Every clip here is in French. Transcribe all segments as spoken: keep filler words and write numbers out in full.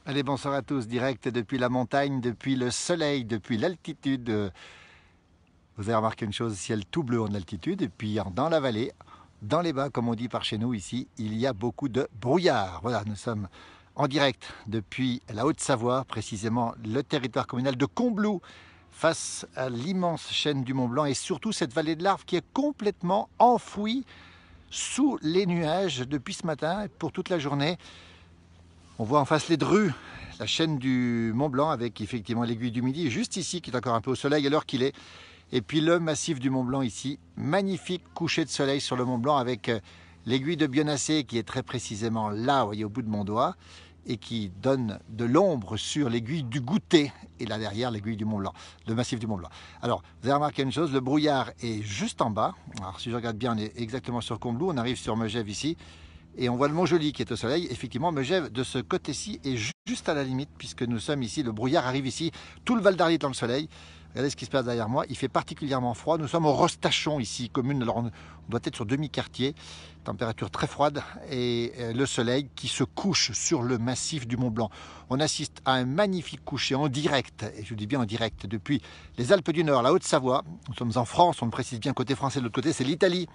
Allez, bonsoir à tous, direct depuis la montagne, depuis le soleil, depuis l'altitude. Vous avez remarqué une chose, ciel tout bleu en altitude, et puis dans la vallée, dans les bas, comme on dit par chez nous ici, il y a beaucoup de brouillard. Voilà, nous sommes en direct depuis la Haute-Savoie, précisément le territoire communal de Combloux, face à l'immense chaîne du Mont Blanc, et surtout cette vallée de l'Arve qui est complètement enfouie sous les nuages depuis ce matin, pour toute la journée. On voit en face les Drus, la chaîne du Mont Blanc avec effectivement l'aiguille du Midi, juste ici qui est encore un peu au soleil à l'heure qu'il est. Et puis le massif du Mont Blanc ici, magnifique coucher de soleil sur le Mont Blanc avec l'aiguille de Bionnassay qui est très précisément là, vous voyez, au bout de mon doigt, et qui donne de l'ombre sur l'aiguille du Goutet, et là derrière l'aiguille du Mont Blanc, le massif du Mont Blanc. Alors, vous avez remarqué une chose, le brouillard est juste en bas. Alors si je regarde bien, on est exactement sur Combloux, on arrive sur Megève ici, et on voit le Mont-Joli qui est au soleil. Effectivement, Megève de ce côté-ci est juste à la limite, puisque nous sommes ici, le brouillard arrive ici, tout le Val d'Arly est dans le soleil. Regardez ce qui se passe derrière moi, il fait particulièrement froid. Nous sommes au Rostachon ici, commune, alors on doit être sur demi-quartier, température très froide, et le soleil qui se couche sur le massif du Mont Blanc. On assiste à un magnifique coucher en direct, et je dis bien en direct, depuis les Alpes du Nord, la Haute-Savoie. Nous sommes en France, on le précise bien, côté français, de l'autre côté c'est l'Italie.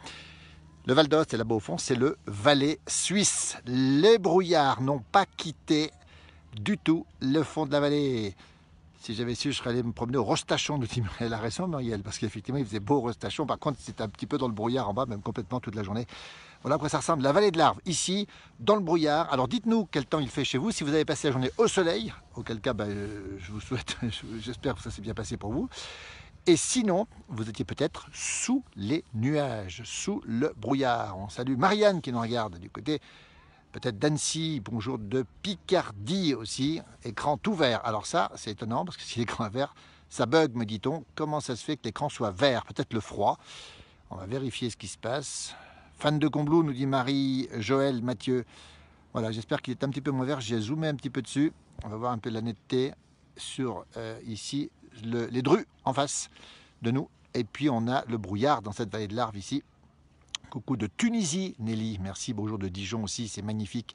Le Val d'Aoste, et là-bas au fond, c'est le Valais suisse. Les brouillards n'ont pas quitté du tout le fond de la vallée. Si j'avais su, je serais allé me promener au Rostachon, nous dit Muriel. A raison, Muriel, parce qu'effectivement, il faisait beau au Rostachon. Par contre, c'était un petit peu dans le brouillard en bas, même complètement toute la journée. Voilà à quoi ça ressemble, la vallée de l'Arve, ici, dans le brouillard. Alors dites-nous quel temps il fait chez vous, si vous avez passé la journée au soleil, auquel cas, ben, je vous souhaite, j'espère que ça s'est bien passé pour vous. Et sinon, vous étiez peut-être sous les nuages, sous le brouillard. On salue Marianne qui nous regarde du côté peut-être d'Annecy, bonjour de Picardie aussi, écran tout vert. Alors ça, c'est étonnant parce que si l'écran est vert, ça bug, me dit-on. Comment ça se fait que l'écran soit vert? Peut-être le froid. On va vérifier ce qui se passe. Fan de Combloux, nous dit Marie, Joël, Mathieu. Voilà, j'espère qu'il est un petit peu moins vert. J'ai zoomé un petit peu dessus. On va voir un peu la netteté sur euh, ici. Le, les Drus en face de nous, et puis on a le brouillard dans cette vallée de l'Arve ici. Coucou de Tunisie, Nelly, merci, bonjour de Dijon aussi, c'est magnifique.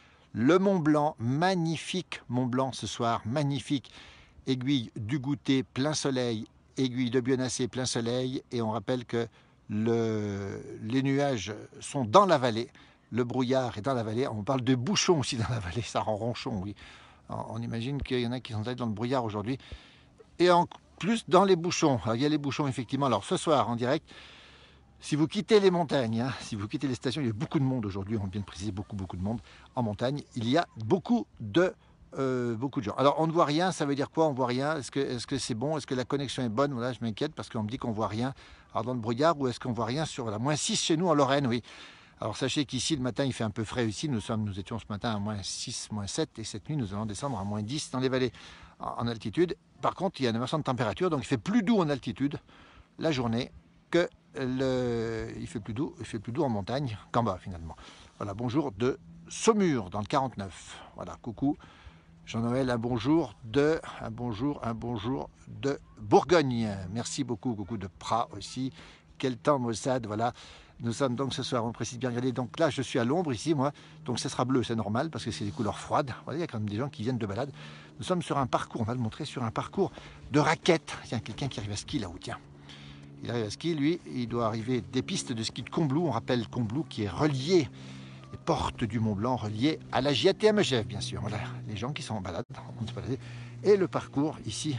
Le Mont Blanc, magnifique Mont Blanc ce soir, magnifique. Aiguille du Goutet, plein soleil, aiguille de Bionnassay, plein soleil, et on rappelle que le, les nuages sont dans la vallée, le brouillard est dans la vallée, on parle de bouchons aussi dans la vallée, ça rend ronchon, oui. On imagine qu'il y en a qui sont allés dans le brouillard aujourd'hui. Et en plus dans les bouchons. Alors, il y a les bouchons effectivement. Alors ce soir en direct, si vous quittez les montagnes, hein, si vous quittez les stations, il y a beaucoup de monde aujourd'hui, on vient de préciser beaucoup beaucoup de monde en montagne. Il y a beaucoup de, euh, beaucoup de gens. Alors on ne voit rien, ça veut dire quoi? On ne voit rien. Est-ce que est-ce que c'est bon? Est-ce que la connexion est bonne? Voilà, je m'inquiète parce qu'on me dit qu'on ne voit rien. Alors dans le brouillard, ou est-ce qu'on ne voit rien sur la moins six chez nous en Lorraine? Oui. Alors sachez qu'ici le matin il fait un peu frais ici. Nous, sommes, nous étions ce matin à moins six, moins sept, et cette nuit nous allons descendre à moins dix dans les vallées en altitude. Par contre, il y a une inversion de température, donc il fait plus doux en altitude la journée que le... il fait plus doux, il fait plus doux en montagne qu'en bas finalement. Voilà, bonjour de Saumur dans le quarante-neuf. Voilà, coucou Jean-Noël, un bonjour de, un bonjour, un bonjour de Bourgogne. Merci beaucoup, coucou de Prat aussi. Quel temps Mossad, voilà. Nous sommes donc ce soir, on précise bien, regardez, donc là je suis à l'ombre ici moi, donc ce sera bleu, c'est normal parce que c'est des couleurs froides. Voilà, il y a quand même des gens qui viennent de balade. Nous sommes sur un parcours, on va le montrer, sur un parcours de raquettes. Tiens, quelqu'un qui arrive à ski là-haut, tiens. Il arrive à ski, lui, il doit arriver des pistes de ski de Combloux. On rappelle Combloux qui est relié, les portes du Mont Blanc reliées à la J A T et à Megève, bien sûr. Voilà, les gens qui sont en balade, on se balade. Et le parcours ici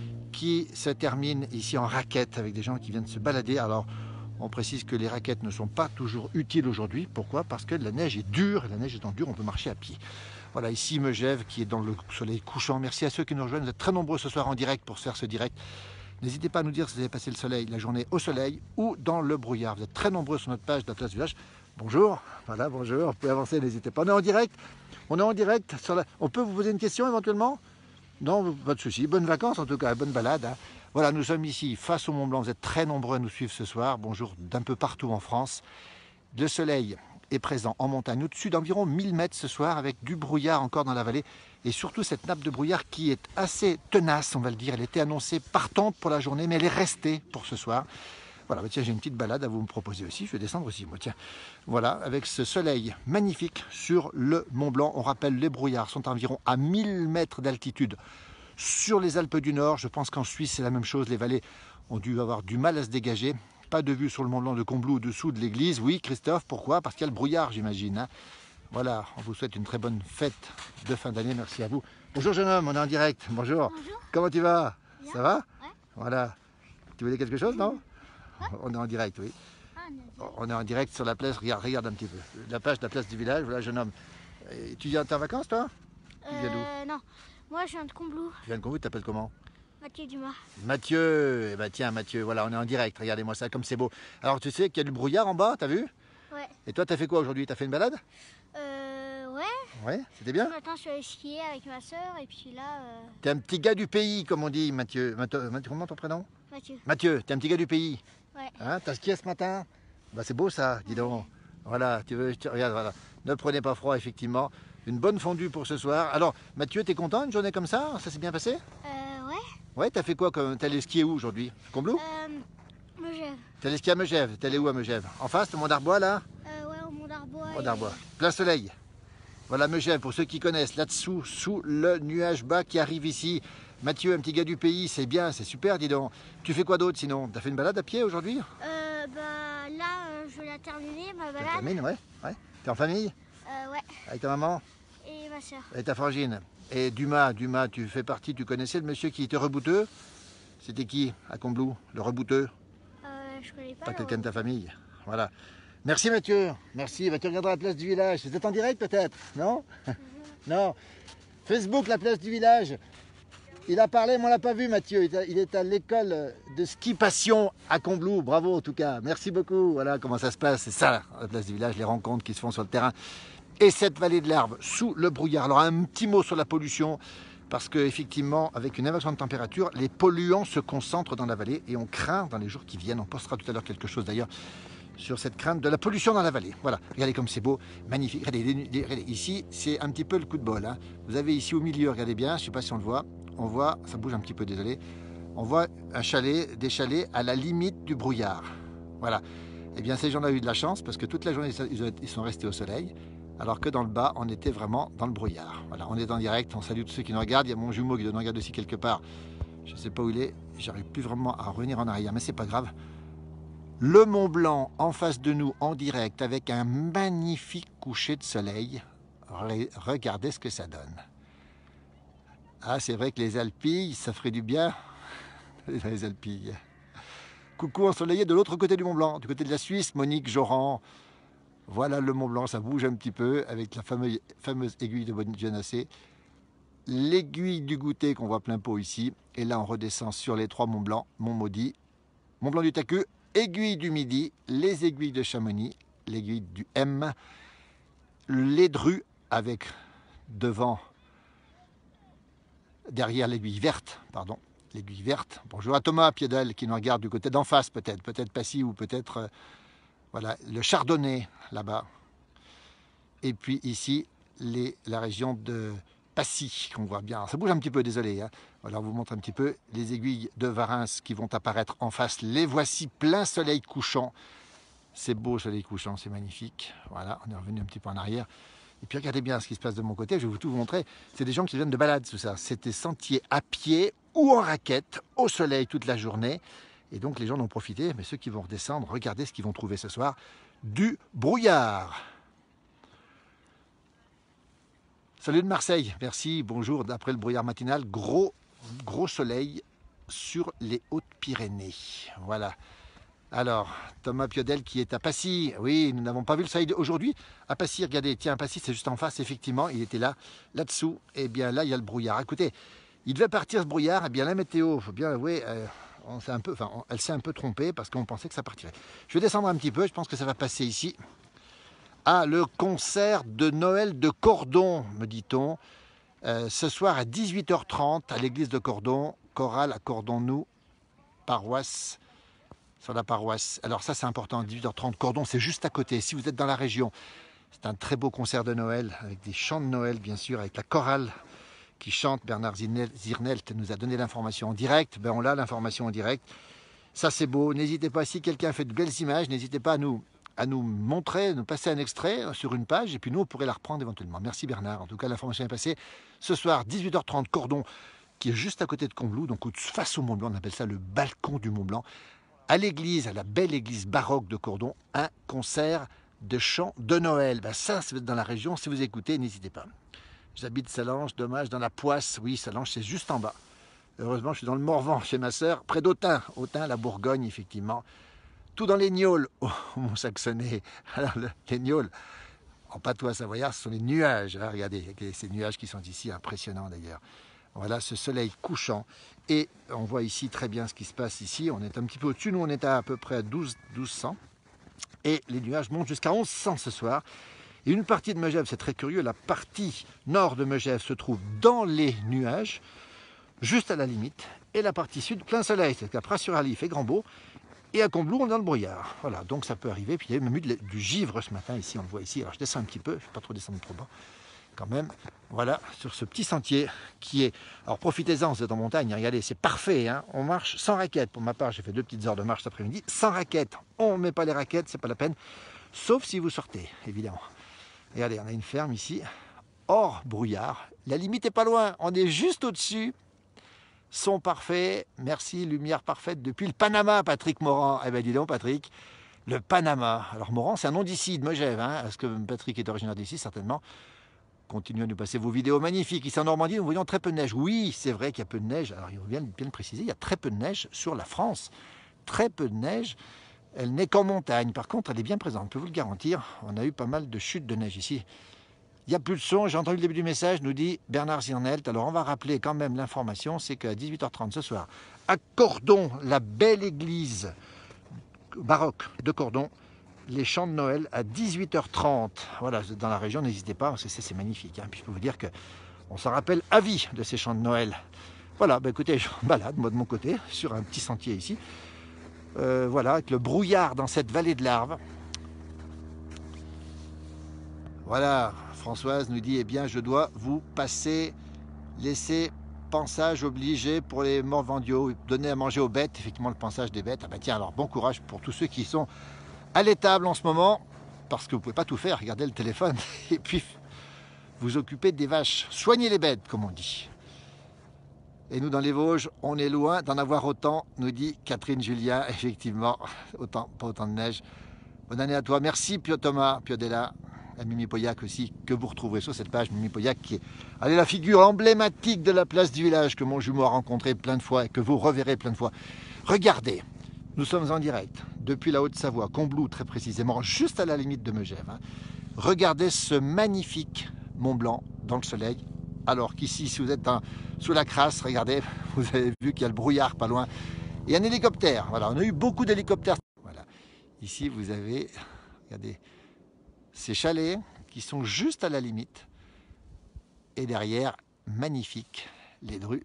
qui se termine ici en raquettes avec des gens qui viennent se balader. Alors, on précise que les raquettes ne sont pas toujours utiles aujourd'hui. Pourquoi? Parce que la neige est dure, et la neige étant dure, on peut marcher à pied. Voilà, ici Megève qui est dans le soleil couchant. Merci à ceux qui nous rejoignent. Vous êtes très nombreux ce soir en direct pour faire ce direct. N'hésitez pas à nous dire si vous avez passé le soleil, la journée au soleil ou dans le brouillard. Vous êtes très nombreux sur notre page d'Atlas Village. Bonjour, voilà, bonjour. Vous pouvez avancer, n'hésitez pas. On est en direct. On est en direct. Sur la... On peut vous poser une question éventuellement? Non, pas de souci. Bonnes vacances en tout cas, bonne balade. Hein. Voilà, nous sommes ici face au Mont Blanc. Vous êtes très nombreux à nous suivre ce soir. Bonjour d'un peu partout en France. Le soleil est présent en montagne au-dessus d'environ mille mètres ce soir avec du brouillard encore dans la vallée et surtout cette nappe de brouillard qui est assez tenace, on va le dire. Elle était annoncée partante pour la journée mais elle est restée pour ce soir. Voilà, bah tiens, j'ai une petite balade à vous me proposer aussi. Je vais descendre aussi, moi, tiens. Voilà, avec ce soleil magnifique sur le Mont Blanc. On rappelle, les brouillards sont environ à mille mètres d'altitude sur les Alpes du Nord. Je pense qu'en Suisse, c'est la même chose. Les vallées ont dû avoir du mal à se dégager. Pas de vue sur le Mont Blanc de Combloux au-dessous de l'église. Oui, Christophe, pourquoi? Parce qu'il y a le brouillard, j'imagine. Hein. Voilà, on vous souhaite une très bonne fête de fin d'année. Merci à vous. Bonjour jeune homme, on est en direct. Bonjour. Bonjour. Comment tu vas? Bien. Ça va? Ouais. Voilà. Tu voulais quelque chose, non? Ouais. On est en direct, oui. Ah, on est- On est en direct sur la place. Regarde, regarde un petit peu. La page de la place du village. Voilà, jeune homme. Et tu viens, t'es en vacances, toi? Tu viens d'où? Euh, non, moi je viens de Combloux, Tu viens de Combloux, tu t'appelles comment? Mathieu Dumas. Mathieu. Eh ben tiens, Mathieu, voilà, on est en direct. Regardez-moi ça, comme c'est beau. Alors, tu sais qu'il y a du brouillard en bas, t'as vu? Ouais. Et toi, t'as fait quoi aujourd'hui? T'as fait une balade? Euh, ouais. Ouais, c'était bien? Ce matin je suis allé skier avec ma soeur et puis là, euh, T'es un petit gars du pays, comme on dit, Mathieu. Mathieu, comment ton prénom? Mathieu. Mathieu, t'es un petit gars du pays. Ouais. Hein, t'as skié ce matin? Bah, c'est beau ça, dis donc. Voilà, tu veux, tu- regarde, voilà. Ne prenez pas froid, effectivement. Une bonne fondue pour ce soir. Alors, Mathieu, t'es content une journée comme ça? Ça s'est bien passé? Euh, ouais. Ouais, t'as fait quoi? comme- T'es allé skier où aujourd'hui? Combloux? Euh, Megève. T'es allé skier à Megève. T'es allé où à Megève? En face, le Mont d'Arbois, là? Euh, ouais, au Mont d'Arbois. Mont et- d'Arbois. Plein soleil. Voilà Megève, pour ceux qui connaissent, là-dessous, sous le nuage bas qui arrive ici. Mathieu, un petit gars du pays, c'est bien, c'est super, dis donc. Tu fais quoi d'autre sinon? T'as fait une balade à pied aujourd'hui? Euh, bah là, euh, je vais la terminer, ma Tu balade. termines, ouais, ouais. T'es en famille? Euh, ouais. Avec ta maman? Et ma soeur. Et ta frangine? Et Dumas, Dumas, tu fais partie, tu connaissais le monsieur qui était rebouteux? C'était qui à Combloux, le rebouteux? Euh, je connais pas. Pas le- quelqu'un de ta famille. Voilà. Merci Mathieu, merci. Bah, tu regarderas la place du village. Vous êtes en direct peut-être? Non? Non. Facebook, la place du village. Il a parlé, mais on l'a pas vu Mathieu. Il est à- Il est à l'école de ski passion à Combloux. Bravo en tout cas. Merci beaucoup. Voilà comment ça se passe. C'est ça, la place du village, les rencontres qui se font sur le terrain. Et cette vallée de l'Herbe sous le brouillard. Alors un petit mot sur la pollution. Parce qu'effectivement, avec une inversion de température, les polluants se concentrent dans la vallée et on craint dans les jours qui viennent, on postera tout à l'heure quelque chose d'ailleurs sur cette crainte de la pollution dans la vallée. Voilà, regardez comme c'est beau, magnifique. Regardez, les- les- regardez, ici, c'est un petit peu le coup de bol. Hein. Vous avez ici au milieu, regardez bien, je ne sais pas si on le voit, on voit, ça bouge un petit peu, désolé, on voit un chalet, des chalets à la limite du brouillard. Voilà. Eh bien, ces gens-là ont eu de la chance parce que toute la journée, ils sont restés au soleil. Alors que dans le bas, on était vraiment dans le brouillard. Voilà, on est en direct, on salue tous ceux qui nous regardent. Il y a mon jumeau qui nous regarde aussi quelque part. Je ne sais pas où il est, j'arrive plus vraiment à revenir en arrière, mais c'est pas grave. Le Mont Blanc en face de nous, en direct, avec un magnifique coucher de soleil. Re- Regardez ce que ça donne. Ah, c'est vrai que les Alpilles, ça ferait du bien. Les Alpilles. Coucou ensoleillé de l'autre côté du Mont Blanc, du côté de la Suisse, Monique Joran. Voilà le Mont Blanc, ça bouge un petit peu avec la fameuse, fameuse aiguille de Bonne-Genacé. L'aiguille du goûter qu'on voit plein pot ici. Et là, on redescend sur les trois Monts Blancs, Mont Maudit, Mont Blanc du Tacu, aiguille du Midi, les aiguilles de Chamonix, l'aiguille du M, les Drues avec devant, derrière l'aiguille verte, pardon, l'aiguille verte. Bonjour à Thomas Piedel qui nous regarde du côté d'en face peut-être, peut-être Passy ou peut-être... Euh, Voilà, le Chardonnay, là-bas. Et puis ici, les, la région de Passy, qu'on voit bien. Ça bouge un petit peu, désolé. Hein. Voilà, on vous montre un petit peu les aiguilles de Varins qui vont apparaître en face. Les voici plein soleil couchant. C'est beau, soleil couchant, c'est magnifique. Voilà, on est revenu un petit peu en arrière. Et puis regardez bien ce qui se passe de mon côté, je vais vous tout vous montrer. C'est des gens qui viennent de balade, tout ça. C'est des sentiers à pied ou en raquette, au soleil toute la journée. Et donc les gens en ont profité, mais ceux qui vont redescendre, regardez ce qu'ils vont trouver ce soir, du brouillard. Salut de Marseille, merci, bonjour, d'après le brouillard matinal, gros, gros soleil sur les Hautes-Pyrénées. Voilà. Alors, Thomas Piodel qui est à Passy, oui, nous n'avons pas vu le soleil aujourd'hui. À Passy, regardez, tiens, Passy, c'est juste en face, effectivement, il était là, là-dessous, et bien là, il y a le brouillard. Écoutez, il devait partir ce brouillard, et bien la météo, il faut bien avouer... Euh, On s'est un peu, enfin, on, elle s'est un peu trompée parce qu'on pensait que ça partirait. Je vais descendre un petit peu, je pense que ça va passer ici. Ah, le concert de Noël de Cordon, me dit-on. Euh, ce soir à dix-huit heures trente à l'église de Cordon, chorale à Cordon-nous, paroisse, sur la paroisse. Alors ça c'est important, dix-huit heures trente, Cordon c'est juste à côté. Si vous êtes dans la région, c'est un très beau concert de Noël, avec des chants de Noël bien sûr, avec la chorale qui chante. Bernard Zirnelt nous a donné l'information en direct. Ben on a l'information en direct. Ça c'est beau, n'hésitez pas, si quelqu'un fait de belles images, n'hésitez pas à nous, à nous montrer, nous passer un extrait sur une page, et puis nous on pourrait la reprendre éventuellement. Merci Bernard, en tout cas l'information est passée. Ce soir, dix-huit heures trente, Cordon, qui est juste à côté de Combloux, donc face au Mont Blanc, on appelle ça le balcon du Mont Blanc. À l'église, à la belle église baroque de Cordon, un concert de chant de Noël. Ben ça, c'est dans la région, si vous écoutez, n'hésitez pas. J'habite Salange, dommage, dans la Poisse, oui, Salange c'est juste en bas. Heureusement, je suis dans le Morvan, chez ma sœur, près d'Autun, Autun, la Bourgogne, effectivement. Tout dans les gnôles, oh, mon saxonais. Alors, le, les gnôles, en patois savoyard, ce sont les nuages. Hein, regardez, ces nuages qui sont ici, impressionnants d'ailleurs. Voilà, ce soleil couchant. Et on voit ici très bien ce qui se passe ici. On est un petit peu au-dessus, nous on est à, à peu près à douze cents. Et les nuages montent jusqu'à onze cents ce soir. Et une partie de Megève, c'est très curieux, la partie nord de Megève se trouve dans les nuages, juste à la limite. Et la partie sud, plein soleil, c'est qu'à Pras-sur-Allier, il fait grand beau. Et à Combloux, on est dans le brouillard. Voilà, donc ça peut arriver. Puis il y a même eu de, du givre ce matin ici, on le voit ici. Alors je descends un petit peu, je ne vais pas trop descendre trop bas. Quand même, voilà, sur ce petit sentier qui est... Alors profitez-en, vous êtes en montagne, regardez, c'est parfait, hein. On marche sans raquettes. Pour ma part, j'ai fait deux petites heures de marche cet après-midi, sans raquettes. On ne met pas les raquettes, c'est pas la peine, sauf si vous sortez, évidemment. Regardez, on a une ferme ici, hors brouillard. La limite n'est pas loin, on est juste au-dessus. Son parfait, merci, lumière parfaite depuis le Panama, Patrick Morand. Eh bien, dis donc, Patrick, le Panama. Alors, Morand, c'est un nom d'ici, de Megève, hein. Est-ce que Patrick est originaire d'ici? Certainement. Continuez à nous passer vos vidéos magnifiques. Ici en Normandie, nous voyons très peu de neige. Oui, c'est vrai qu'il y a peu de neige. Alors, il faut bien, bien le préciser, il y a très peu de neige sur la France. Très peu de neige. Elle n'est qu'en montagne. Par contre, elle est bien présente, je peux vous le garantir. On a eu pas mal de chutes de neige ici. Il n'y a plus de son. J'ai entendu le début du message, nous dit Bernard Zirnelt. Alors, on va rappeler quand même l'information. C'est qu'à dix-huit heures trente ce soir, à Cordon, la belle église baroque de Cordon, les chants de Noël à dix-huit heures trente. Voilà, dans la région, n'hésitez pas, parce que c'est magnifique. Hein. Puis je peux vous dire qu'on s'en rappelle à vie de ces chants de Noël. Voilà, bah écoutez, je me balade, moi de mon côté, sur un petit sentier ici. Euh, voilà, avec le brouillard dans cette vallée de l'Arve. Voilà, Françoise nous dit, eh bien, je dois vous passer, laisser pansage obligé pour les morvandiaux, donner à manger aux bêtes, effectivement, le pansage des bêtes. Ah bah tiens, alors bon courage pour tous ceux qui sont à l'étable en ce moment, parce que vous ne pouvez pas tout faire, regardez le téléphone, et puis vous occupez des vaches. Soignez les bêtes, comme on dit. Et nous, dans les Vosges, on est loin d'en avoir autant, nous dit Catherine Julien, effectivement, autant, pas autant de neige. Bonne année à toi, merci Pio Thomas, Pio Della, à Mimi Pauillac aussi, que vous retrouverez sur cette page, Mimi Pauillac, qui est elle est la figure emblématique de la place du village, que mon jumeau a rencontré plein de fois, et que vous reverrez plein de fois. Regardez, nous sommes en direct, depuis la Haute-Savoie, Combloux très précisément, juste à la limite de Megève. Hein. Regardez ce magnifique Mont Blanc dans le soleil, alors qu'ici, si vous êtes dans, sous la crasse, regardez, vous avez vu qu'il y a le brouillard pas loin, et un hélicoptère. Voilà, on a eu beaucoup d'hélicoptères. Voilà. Ici, vous avez, regardez, ces chalets qui sont juste à la limite, et derrière, magnifique, les drues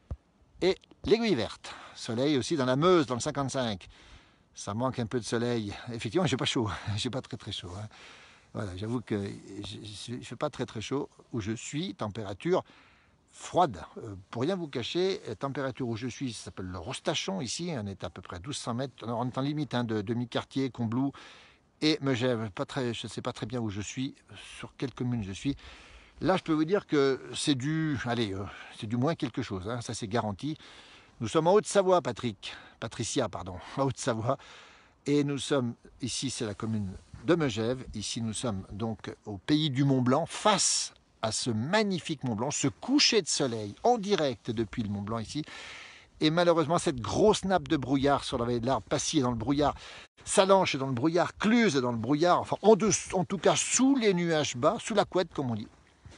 et l'aiguille verte. Soleil aussi dans la Meuse, dans le cinquante-cinq. Ça manque un peu de soleil. Effectivement, j'ai pas chaud. J'ai pas très très chaud. Hein. Voilà, j'avoue que je ne fais pas très très chaud où je suis. Température froide. Euh, pour rien vous cacher, la température où je suis, ça s'appelle le Rostachon ici. On est à peu près à douze cents mètres. On est en limite hein, de demi-quartier, Combloux et Megève. Pas très, je ne sais pas très bien où je suis, sur quelle commune je suis. Là, je peux vous dire que c'est du, allez, euh, c'est du moins quelque chose, hein, ça c'est garanti. Nous sommes en Haute-Savoie, Patrick, Patricia, pardon, en Haute-Savoie, et nous sommes, ici c'est la commune de Megève, ici nous sommes donc au pays du Mont Blanc, face à ce magnifique Mont Blanc, ce coucher de soleil en direct depuis le Mont Blanc ici, et malheureusement cette grosse nappe de brouillard sur la vallée de l'Arve, Passy est dans le brouillard, Salanches est dans le brouillard, Cluse est dans le brouillard, enfin en, dessous, en tout cas sous les nuages bas, sous la couette comme on dit.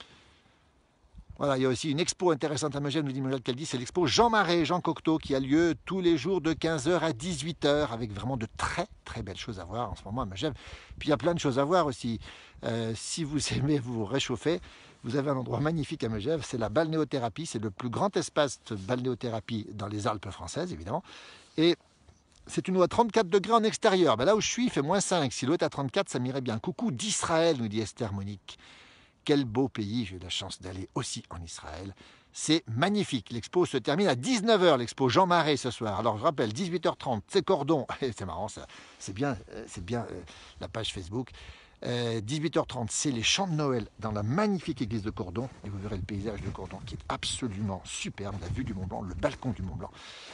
Voilà, il y a aussi une expo intéressante à Megève, nous dit Manuel Caldi, c'est l'expo Jean Marais, Jean Cocteau, qui a lieu tous les jours de quinze heures à dix-huit heures, avec vraiment de très très belles choses à voir en ce moment à Megève. Puis il y a plein de choses à voir aussi. Euh, si vous aimez vous réchauffer, vous avez un endroit magnifique à Megève, c'est la balnéothérapie, c'est le plus grand espace de balnéothérapie dans les Alpes françaises, évidemment. Et c'est une eau à trente-quatre degrés en extérieur. Ben là où je suis, il fait moins cinq. Si l'eau est à trente-quatre, ça m'irait bien. Coucou d'Israël, nous dit Esther Monique, quel beau pays, j'ai eu la chance d'aller aussi en Israël. C'est magnifique. L'expo se termine à dix-neuf heures, l'expo Jean Marais ce soir. Alors je rappelle, dix-huit heures trente, c'est Cordon. C'est marrant ça, c'est bien, c'est bien euh, la page Facebook. Euh, dix-huit heures trente, c'est les chants de Noël dans la magnifique église de Cordon. Et vous verrez le paysage de Cordon qui est absolument superbe, la vue du Mont Blanc, le balcon du Mont Blanc.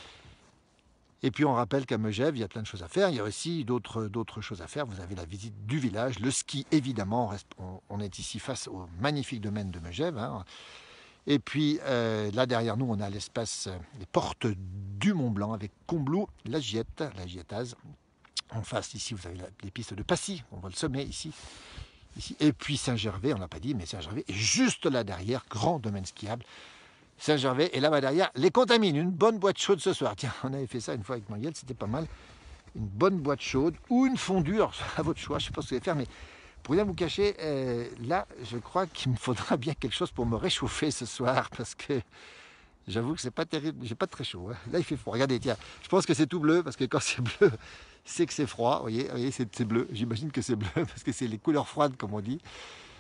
Et puis on rappelle qu'à Megève, il y a plein de choses à faire. Il y a aussi d'autres d'autres choses à faire. Vous avez la visite du village, le ski évidemment. On, reste, on, on est ici face au magnifique domaine de Megève. Hein. Et puis euh, là derrière nous, on a l'espace, les portes du Mont Blanc avec Combloux, la Giette, la Gietaz. En face ici, vous avez la, les pistes de Passy. On voit le sommet ici. ici. Et puis Saint-Gervais, on l'a pas dit, mais Saint-Gervais est juste là derrière, grand domaine skiable. Saint-Gervais, et là-bas derrière, les Contamines, une bonne boîte chaude ce soir. Tiens, on avait fait ça une fois avec Marielle, c'était pas mal. Une bonne boîte chaude ou une fondue, alors, à votre choix, je ne sais pas ce que vous allez faire, mais pour rien vous cacher, euh, là, je crois qu'il me faudra bien quelque chose pour me réchauffer ce soir, parce que j'avoue que c'est pas terrible, j'ai pas très chaud. Hein. Là, il fait froid. Regardez, tiens, je pense que c'est tout bleu, parce que quand c'est bleu, c'est que c'est froid. Vous voyez, voyez c'est bleu. J'imagine que c'est bleu, parce que c'est les couleurs froides, comme on dit.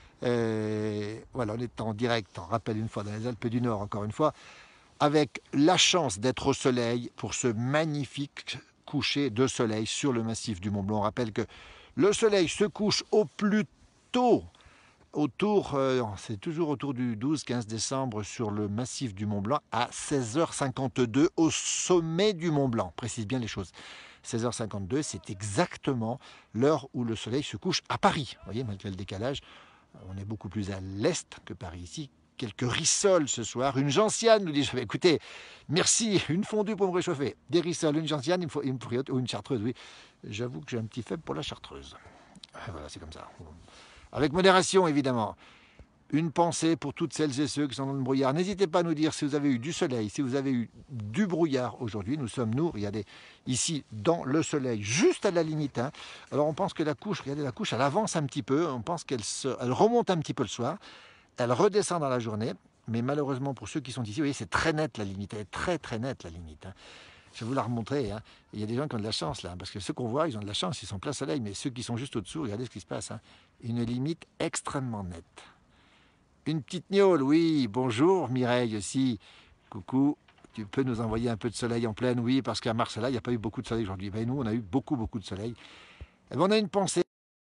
Et voilà, on est en direct, on rappelle une fois, dans les Alpes du Nord, encore une fois, avec la chance d'être au soleil pour ce magnifique coucher de soleil sur le massif du Mont Blanc. On rappelle que le soleil se couche au plus tôt, autour, euh, c'est toujours autour du douze quinze décembre sur le massif du Mont Blanc à seize heures cinquante-deux au sommet du Mont Blanc. Précise bien les choses. seize heures cinquante-deux, c'est exactement l'heure où le soleil se couche à Paris. Vous voyez, malgré le décalage. On est beaucoup plus à l'est que Paris ici. Quelques rissoles ce soir. Une gentiane nous dit, écoutez, merci, une fondue pour me réchauffer. Des rissoles, une gentiane, il me faut, il me faut ou une chartreuse, oui. J'avoue que j'ai un petit faible pour la chartreuse. Voilà, c'est comme ça. Avec modération, évidemment. Une pensée pour toutes celles et ceux qui sont dans le brouillard. N'hésitez pas à nous dire si vous avez eu du soleil, si vous avez eu du brouillard aujourd'hui. Nous sommes, nous, regardez, ici, dans le soleil, juste à la limite. Hein. Alors, on pense que la couche, regardez, la couche, elle avance un petit peu. On pense qu'elle se, elle remonte un petit peu le soir. Elle redescend dans la journée. Mais malheureusement, pour ceux qui sont ici, vous voyez, c'est très net la limite. Elle est très, très nette, la limite. Hein. Je vais vous la remontrer. Hein. Il y a des gens qui ont de la chance, là. Parce que ceux qu'on voit, ils ont de la chance, ils sont plein soleil. Mais ceux qui sont juste au-dessous, regardez ce qui se passe. Hein. Une limite extrêmement nette. Une petite gnôle, oui, bonjour Mireille aussi, coucou, tu peux nous envoyer un peu de soleil en pleine, oui, parce qu'à Marseille, il n'y a pas eu beaucoup de soleil aujourd'hui, ben, nous on a eu beaucoup beaucoup de soleil, et ben, on a une pensée,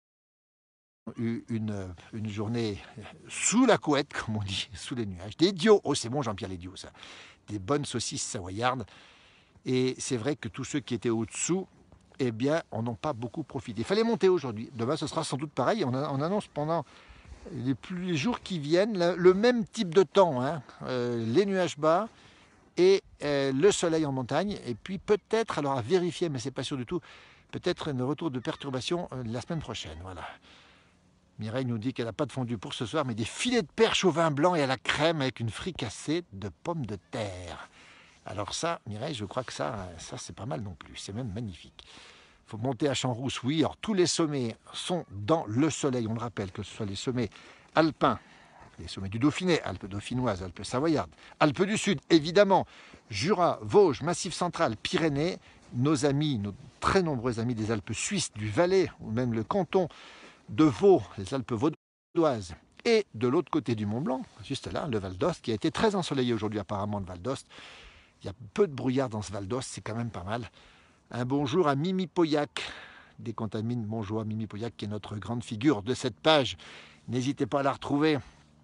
une, une, une journée sous la couette, comme on dit, sous les nuages, des dios, oh c'est bon Jean-Pierre les dios ça, des bonnes saucisses savoyardes, et c'est vrai que tous ceux qui étaient au-dessous, eh bien, on n'en a pas beaucoup profité, il fallait monter aujourd'hui, demain ce sera sans doute pareil, on, a, on annonce pendant... Les, plus, les jours qui viennent, le, le même type de temps, hein, euh, les nuages bas et euh, le soleil en montagne, et puis peut-être, alors à vérifier, mais c'est pas sûr du tout, peut-être un retour de perturbation euh, la semaine prochaine, voilà. Mireille nous dit qu'elle n'a pas de fondue pour ce soir, mais des filets de perche au vin blanc et à la crème avec une fricassée de pommes de terre. Alors ça, Mireille, je crois que ça, ça c'est pas mal non plus, c'est même magnifique. Il faut monter à Champs-Rousse, oui. Alors, tous les sommets sont dans le soleil. On le rappelle, que ce soit les sommets alpins, les sommets du Dauphiné, Alpes dauphinoises, Alpes savoyardes, Alpes du Sud, évidemment, Jura, Vosges, Massif central, Pyrénées, nos amis, nos très nombreux amis des Alpes suisses, du Valais, ou même le canton de Vaud, les Alpes vaudoises, et de l'autre côté du Mont Blanc, juste là, le Val d'Ost, qui a été très ensoleillé aujourd'hui apparemment, le Val d'Ost. Il y a peu de brouillard dans ce Val d'Ost, c'est quand même pas mal. Un bonjour à Mimi Pauillac, des Contamines, bonjour à Mimi Pauillac, qui est notre grande figure de cette page. N'hésitez pas à la retrouver.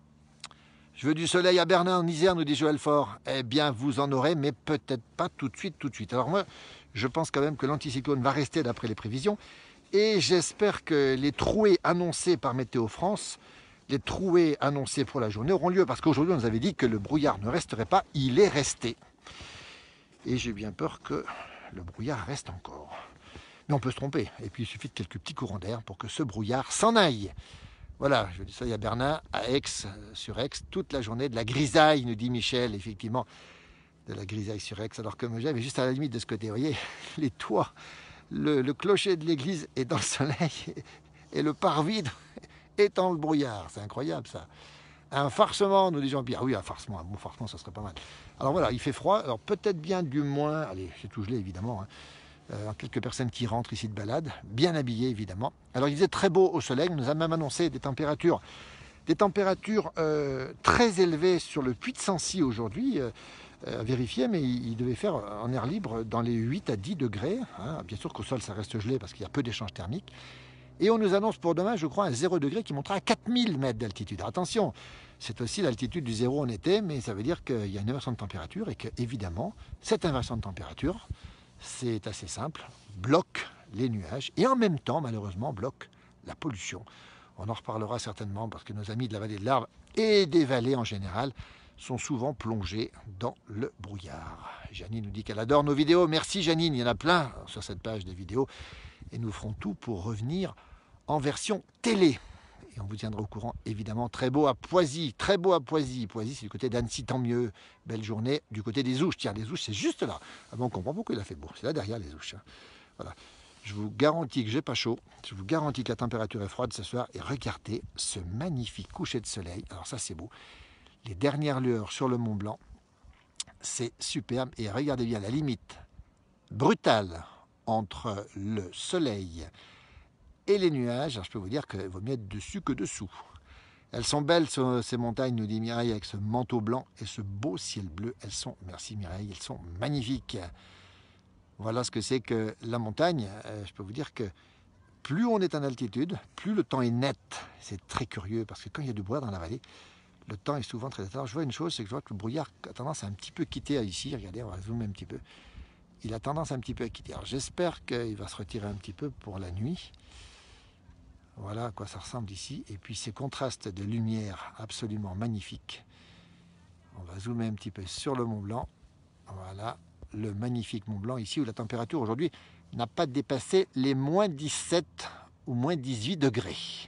Je veux du soleil à Bernin, en Isère, nous dit Joël Faure. Eh bien, vous en aurez, mais peut-être pas tout de suite, tout de suite. Alors moi, je pense quand même que l'anticyclone va rester d'après les prévisions. Et j'espère que les trouées annoncées par Météo France, les trouées annoncées pour la journée auront lieu. Parce qu'aujourd'hui, on nous avait dit que le brouillard ne resterait pas. Il est resté. Et j'ai bien peur que le brouillard reste encore. Mais on peut se tromper. Et puis il suffit de quelques petits courants d'air pour que ce brouillard s'en aille. Voilà, je dis ça, il y a Bernin, à Aix, sur Aix, toute la journée, de la grisaille, nous dit Michel, effectivement, de la grisaille sur Aix, alors que j'avais juste à la limite de ce côté, vous voyez, les toits, le, le clocher de l'église est dans le soleil, et le parvis est dans le brouillard, c'est incroyable ça. Un farcement, nous dit Jean-Pierre. Oui, un farcement, un bon farcement, ça serait pas mal. Alors voilà, il fait froid. Alors peut-être bien du moins, allez, c'est tout gelé évidemment, hein. euh, quelques personnes qui rentrent ici de balade, bien habillées évidemment. Alors il faisait très beau au soleil, on nous a même annoncé des températures Des températures euh, très élevées sur le Puy de Sancy aujourd'hui, euh, à vérifier, mais il, il devait faire en air libre dans les huit à dix degrés. Hein. Bien sûr qu'au sol ça reste gelé parce qu'il y a peu d'échanges thermiques. Et on nous annonce pour demain, je crois, un zéro degré qui montera à quatre mille mètres d'altitude. Attention, c'est aussi l'altitude du zéro en été, mais ça veut dire qu'il y a une inversion de température et que, évidemment, cette inversion de température, c'est assez simple, bloque les nuages et en même temps, malheureusement, bloque la pollution. On en reparlera certainement parce que nos amis de la vallée de l'Arve et des vallées en général sont souvent plongés dans le brouillard. Janine nous dit qu'elle adore nos vidéos. Merci Janine, il y en a plein sur cette page de vidéos. Et nous ferons tout pour revenir en version télé. Et on vous tiendra au courant, évidemment. Très beau à Poisy, très beau à Poisy. Poisy, c'est du côté d'Annecy, tant mieux. Belle journée du côté des Ouches. Tiens, les Ouches, c'est juste là. Ah bon, on comprend pourquoi il a fait beau. C'est là derrière les Ouches. Hein. Voilà. Je vous garantis que j'ai pas chaud. Je vous garantis que la température est froide ce soir. Et regardez ce magnifique coucher de soleil. Alors ça, c'est beau. Les dernières lueurs sur le Mont Blanc, c'est superbe. Et regardez bien la limite brutale entre le soleil et les nuages. Alors je peux vous dire qu'il vaut mieux être dessus que dessous. Elles sont belles ces montagnes, nous dit Mireille, avec ce manteau blanc et ce beau ciel bleu. Elles sont, merci Mireille, elles sont magnifiques. Voilà ce que c'est que la montagne. Je peux vous dire que plus on est en altitude, plus le temps est net. C'est très curieux parce que quand il y a du brouillard dans la vallée, le temps est souvent très net. Alors je vois une chose, c'est que je vois que le brouillard a tendance à un petit peu quitter ici. Regardez, on va zoomer un petit peu. Il a tendance un petit peu à quitter. Alors j'espère qu'il va se retirer un petit peu pour la nuit. Voilà à quoi ça ressemble ici. Et puis ces contrastes de lumière absolument magnifiques. On va zoomer un petit peu sur le Mont Blanc. Voilà, le magnifique Mont Blanc ici où la température aujourd'hui n'a pas dépassé les moins dix-sept ou moins dix-huit degrés.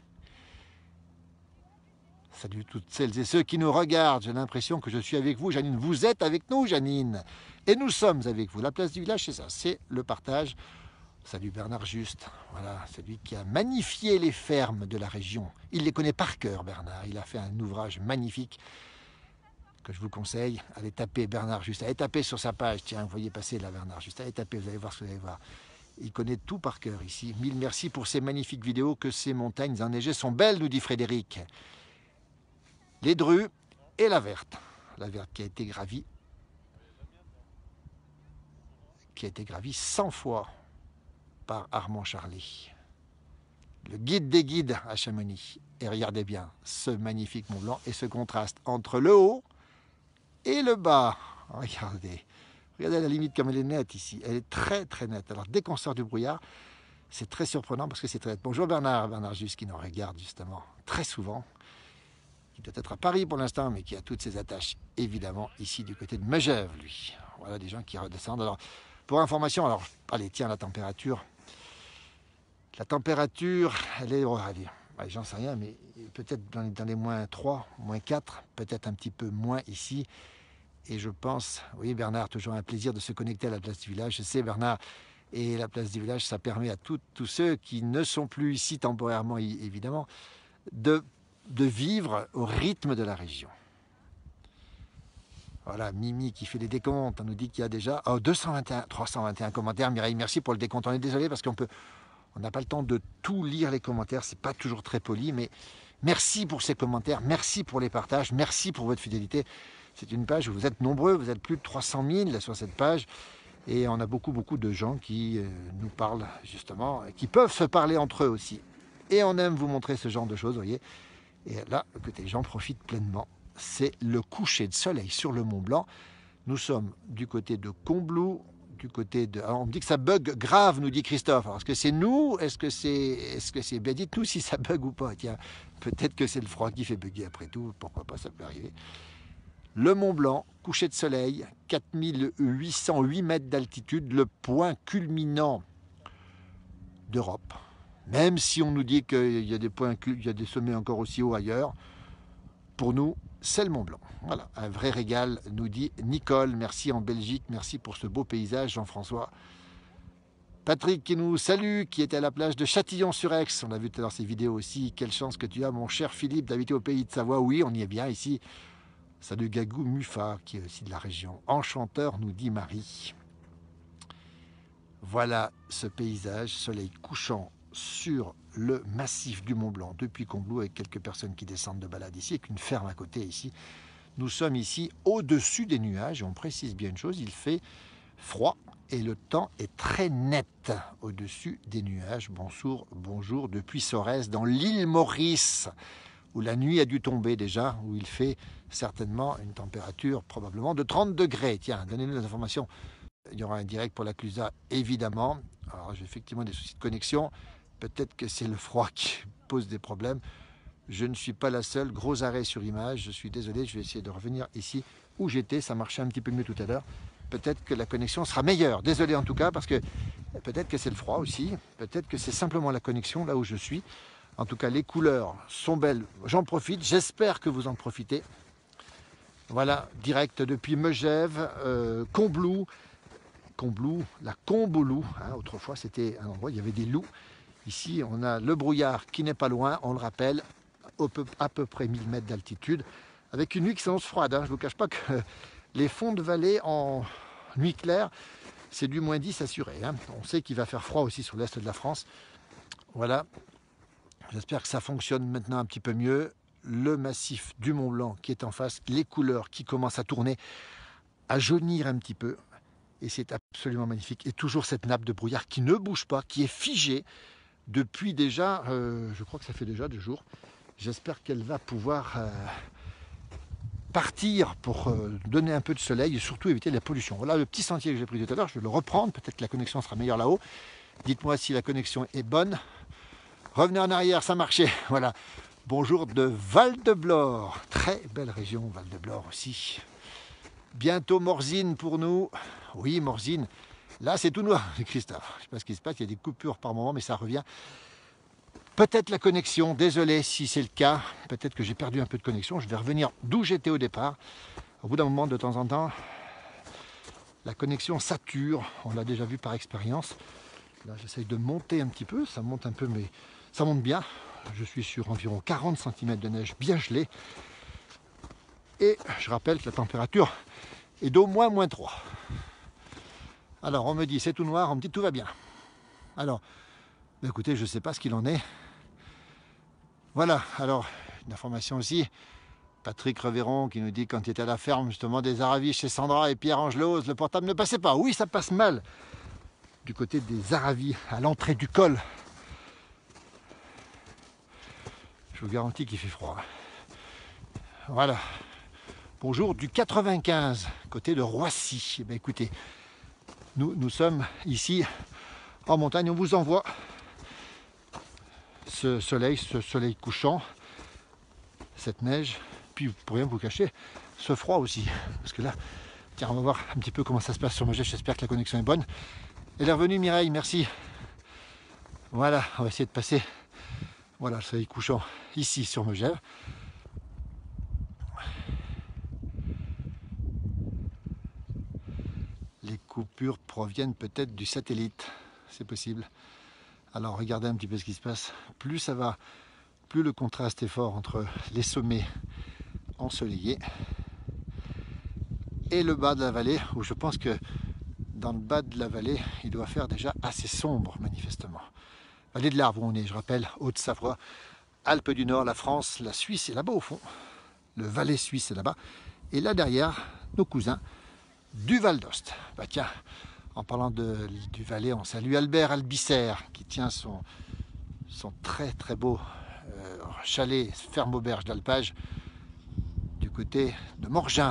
Salut toutes celles et ceux qui nous regardent. J'ai l'impression que je suis avec vous, Janine. Vous êtes avec nous, Janine. Et nous sommes avec vous. La place du village, c'est ça, c'est le partage. Salut Bernard Juste, voilà, celui qui a magnifié les fermes de la région. Il les connaît par cœur, Bernard. Il a fait un ouvrage magnifique que je vous conseille. Allez taper Bernard Juste, allez taper sur sa page. Tiens, vous voyez passer là, Bernard Juste. Allez taper, vous allez voir ce que vous allez voir. Il connaît tout par cœur ici. Mille merci pour ces magnifiques vidéos. Que ces montagnes enneigées sont belles, nous dit Frédéric. Les Drues et la Verte. La Verte qui a été gravie qui a été gravie cent fois par Armand Charlet, le guide des guides à Chamonix. Et regardez bien ce magnifique Mont Blanc et ce contraste entre le haut et le bas. Regardez, regardez la limite comme elle est nette ici. Elle est très très nette. Alors dès qu'on sort du brouillard, c'est très surprenant parce que c'est très net. Bonjour Bernard, Bernard Juste qui nous regarde justement très souvent, qui doit être à Paris pour l'instant, mais qui a toutes ses attaches évidemment ici du côté de Megève, lui. Voilà des gens qui redescendent. Alors pour information, alors allez, tiens la température. La température, elle est, oh, allez, allez, j'en sais rien, mais peut-être dans, dans les moins trois, moins quatre, peut-être un petit peu moins ici. Et je pense, oui Bernard, toujours un plaisir de se connecter à la place du village. Je sais Bernard, et la place du village, ça permet à tout, tous ceux qui ne sont plus ici temporairement, évidemment, de, de vivre au rythme de la région. Voilà, Mimi qui fait des décomptes, on nous dit qu'il y a déjà oh, deux cent vingt et un, trois cent vingt et un commentaires. Mireille, merci pour le décompte. On est désolé parce qu'on peut, on n'a pas le temps de tout lire les commentaires, c'est pas toujours très poli, mais merci pour ces commentaires, merci pour les partages, merci pour votre fidélité. C'est une page où vous êtes nombreux, vous êtes plus de trois cent mille sur cette page, et on a beaucoup, beaucoup de gens qui euh, nous parlent justement, qui peuvent se parler entre eux aussi. Et on aime vous montrer ce genre de choses, vous voyez. Et là, écoutez, j'en profite pleinement. C'est le coucher de soleil sur le Mont Blanc. Nous sommes du côté de Combloux, du côté de... Alors on me dit que ça bug grave, nous dit Christophe. Alors est-ce que c'est nous? Est-ce que c'est... Est-ce que c'est... Ben dites-nous si ça bug ou pas. Tiens, peut-être que c'est le froid qui fait bugger après tout. Pourquoi pas, ça peut arriver. Le Mont Blanc, coucher de soleil, quatre mille huit cent huit mètres d'altitude, le point culminant d'Europe. Même si on nous dit qu'il y a des points, il y a des sommets encore aussi hauts ailleurs, pour nous, c'est le Mont Blanc. Voilà, un vrai régal, nous dit Nicole. Merci en Belgique, merci pour ce beau paysage, Jean-François. Patrick qui nous salue, qui était à la plage de Châtillon-sur-Aix. On a vu tout à l'heure ces vidéos aussi. Quelle chance que tu as, mon cher Philippe, d'habiter au pays de Savoie. Oui, on y est bien ici. Salut Gagou Mufa, qui est aussi de la région. Enchanteur, nous dit Marie. Voilà ce paysage, soleil couchant sur le massif du Mont Blanc depuis Combloux, avec quelques personnes qui descendent de balade ici, avec une ferme à côté ici. Nous sommes ici au-dessus des nuages, et on précise bien une chose, il fait froid et le temps est très net au-dessus des nuages. Bonjour, bonjour depuis Sorèze, dans l'île Maurice, où la nuit a dû tomber déjà, où il fait certainement une température probablement de trente degrés. Tiens, donnez-nous des informations. Il y aura un direct pour la Clusa, évidemment. Alors j'ai effectivement des soucis de connexion. Peut-être que c'est le froid qui pose des problèmes. Je ne suis pas la seule. Gros arrêt sur image. Je suis désolé, je vais essayer de revenir ici où j'étais. Ça marchait un petit peu mieux tout à l'heure. Peut-être que la connexion sera meilleure. Désolé en tout cas, parce que peut-être que c'est le froid aussi. Peut-être que c'est simplement la connexion là où je suis. En tout cas, les couleurs sont belles. J'en profite. J'espère que vous en profitez. Voilà, direct depuis Megève, euh, Combloux, Combloux, la Comboulou. Hein, autrefois, c'était un endroit où il y avait des loups. Ici, on a le brouillard qui n'est pas loin, on le rappelle, au peu, à peu près mille mètres d'altitude, avec une nuit qui s'annonce froide. Hein. Je ne vous cache pas que les fonds de vallée en nuit claire, c'est du moins dix assuré. Hein. On sait qu'il va faire froid aussi sur l'est de la France. Voilà. J'espère que ça fonctionne maintenant un petit peu mieux. Le massif du Mont Blanc qui est en face, les couleurs qui commencent à tourner, à jaunir un petit peu. Et c'est absolument magnifique. Et toujours cette nappe de brouillard qui ne bouge pas, qui est figée depuis déjà, euh, je crois que ça fait déjà deux jours. J'espère qu'elle va pouvoir euh, partir pour euh, donner un peu de soleil et surtout éviter la pollution. Voilà le petit sentier que j'ai pris tout à l'heure. Je vais le reprendre. Peut-être que la connexion sera meilleure là-haut. Dites-moi si la connexion est bonne. Revenez en arrière, ça marchait. Voilà. Bonjour de Val-de-Blore. Très belle région, Val-de-Blore aussi. Bientôt Morzine pour nous. Oui, Morzine. Là, c'est tout noir, Christophe. Je ne sais pas ce qui se passe. Il y a des coupures par moment, mais ça revient. Peut-être la connexion. Désolé si c'est le cas. Peut-être que j'ai perdu un peu de connexion. Je vais revenir d'où j'étais au départ. Au bout d'un moment, de temps en temps, la connexion sature. On l'a déjà vu par expérience. Là, j'essaye de monter un petit peu. Ça monte un peu, mais ça monte bien. Je suis sur environ quarante centimètres de neige bien gelée. Et je rappelle que la température est d'au moins moins trois. Alors on me dit c'est tout noir, on me dit tout va bien. Alors, bah écoutez, je ne sais pas ce qu'il en est. Voilà, alors une information aussi. Patrick Reveron qui nous dit quand il était à la ferme justement des Aravis chez Sandra et Pierre Angelos, le portable ne passait pas. Oui, ça passe mal. Du côté des Aravis, à l'entrée du col. Je vous garantis qu'il fait froid. Voilà. Bonjour du quatre-vingt-quinze, côté de Roissy. Eh bien, écoutez, nous, nous sommes ici en montagne. On vous envoie ce soleil, ce soleil couchant, cette neige. Puis, pour rien vous cacher, ce froid aussi. Parce que là, tiens, on va voir un petit peu comment ça se passe sur Megève. J'espère que la connexion est bonne. Elle est revenue, Mireille, merci. Voilà, on va essayer de passer. Voilà, le soleil couchant ici sur Megève. Les coupures proviennent peut-être du satellite, c'est possible. Alors regardez un petit peu ce qui se passe. Plus ça va, plus le contraste est fort entre les sommets ensoleillés et le bas de la vallée, où je pense que dans le bas de la vallée, il doit faire déjà assez sombre manifestement. Vallée de l'Arve où on est, je rappelle, Haute-Savoie, Alpes du Nord, la France, la Suisse est là-bas au fond. Le Valais suisse est là-bas. Et là derrière, nos cousins du Val d'Ost. Bah tiens, en parlant de, du Valais, on salue Albert Albisser qui tient son, son très très beau euh, chalet ferme auberge d'alpage du côté de Morgin,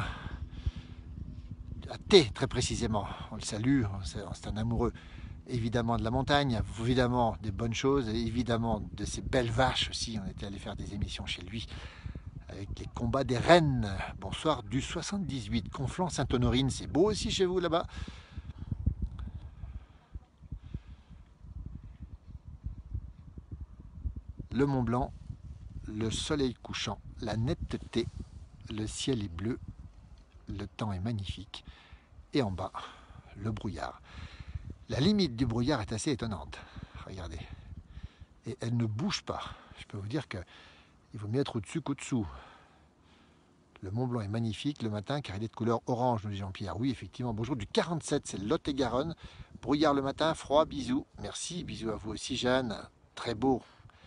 à Thé très précisément. On le salue, c'est un amoureux évidemment de la montagne, évidemment des bonnes choses, et évidemment de ces belles vaches aussi. On était allé faire des émissions chez lui avec les combats des rennes. Bonsoir du soixante-dix-huit, Conflans-Sainte-Honorine, c'est beau aussi chez vous là-bas. Le Mont Blanc, le soleil couchant, la netteté, le ciel est bleu, le temps est magnifique. Et en bas, le brouillard. La limite du brouillard est assez étonnante. Regardez. Et elle ne bouge pas. Je peux vous dire qu'il vaut mieux être au-dessus qu'au-dessous. Le Mont Blanc est magnifique le matin car il est de couleur orange, nous dit Jean-Pierre. Oui, effectivement. Bonjour du quarante-sept, c'est Lot-et-Garonne. Brouillard le matin, froid, bisous. Merci, bisous à vous aussi, Jeanne. Très beau.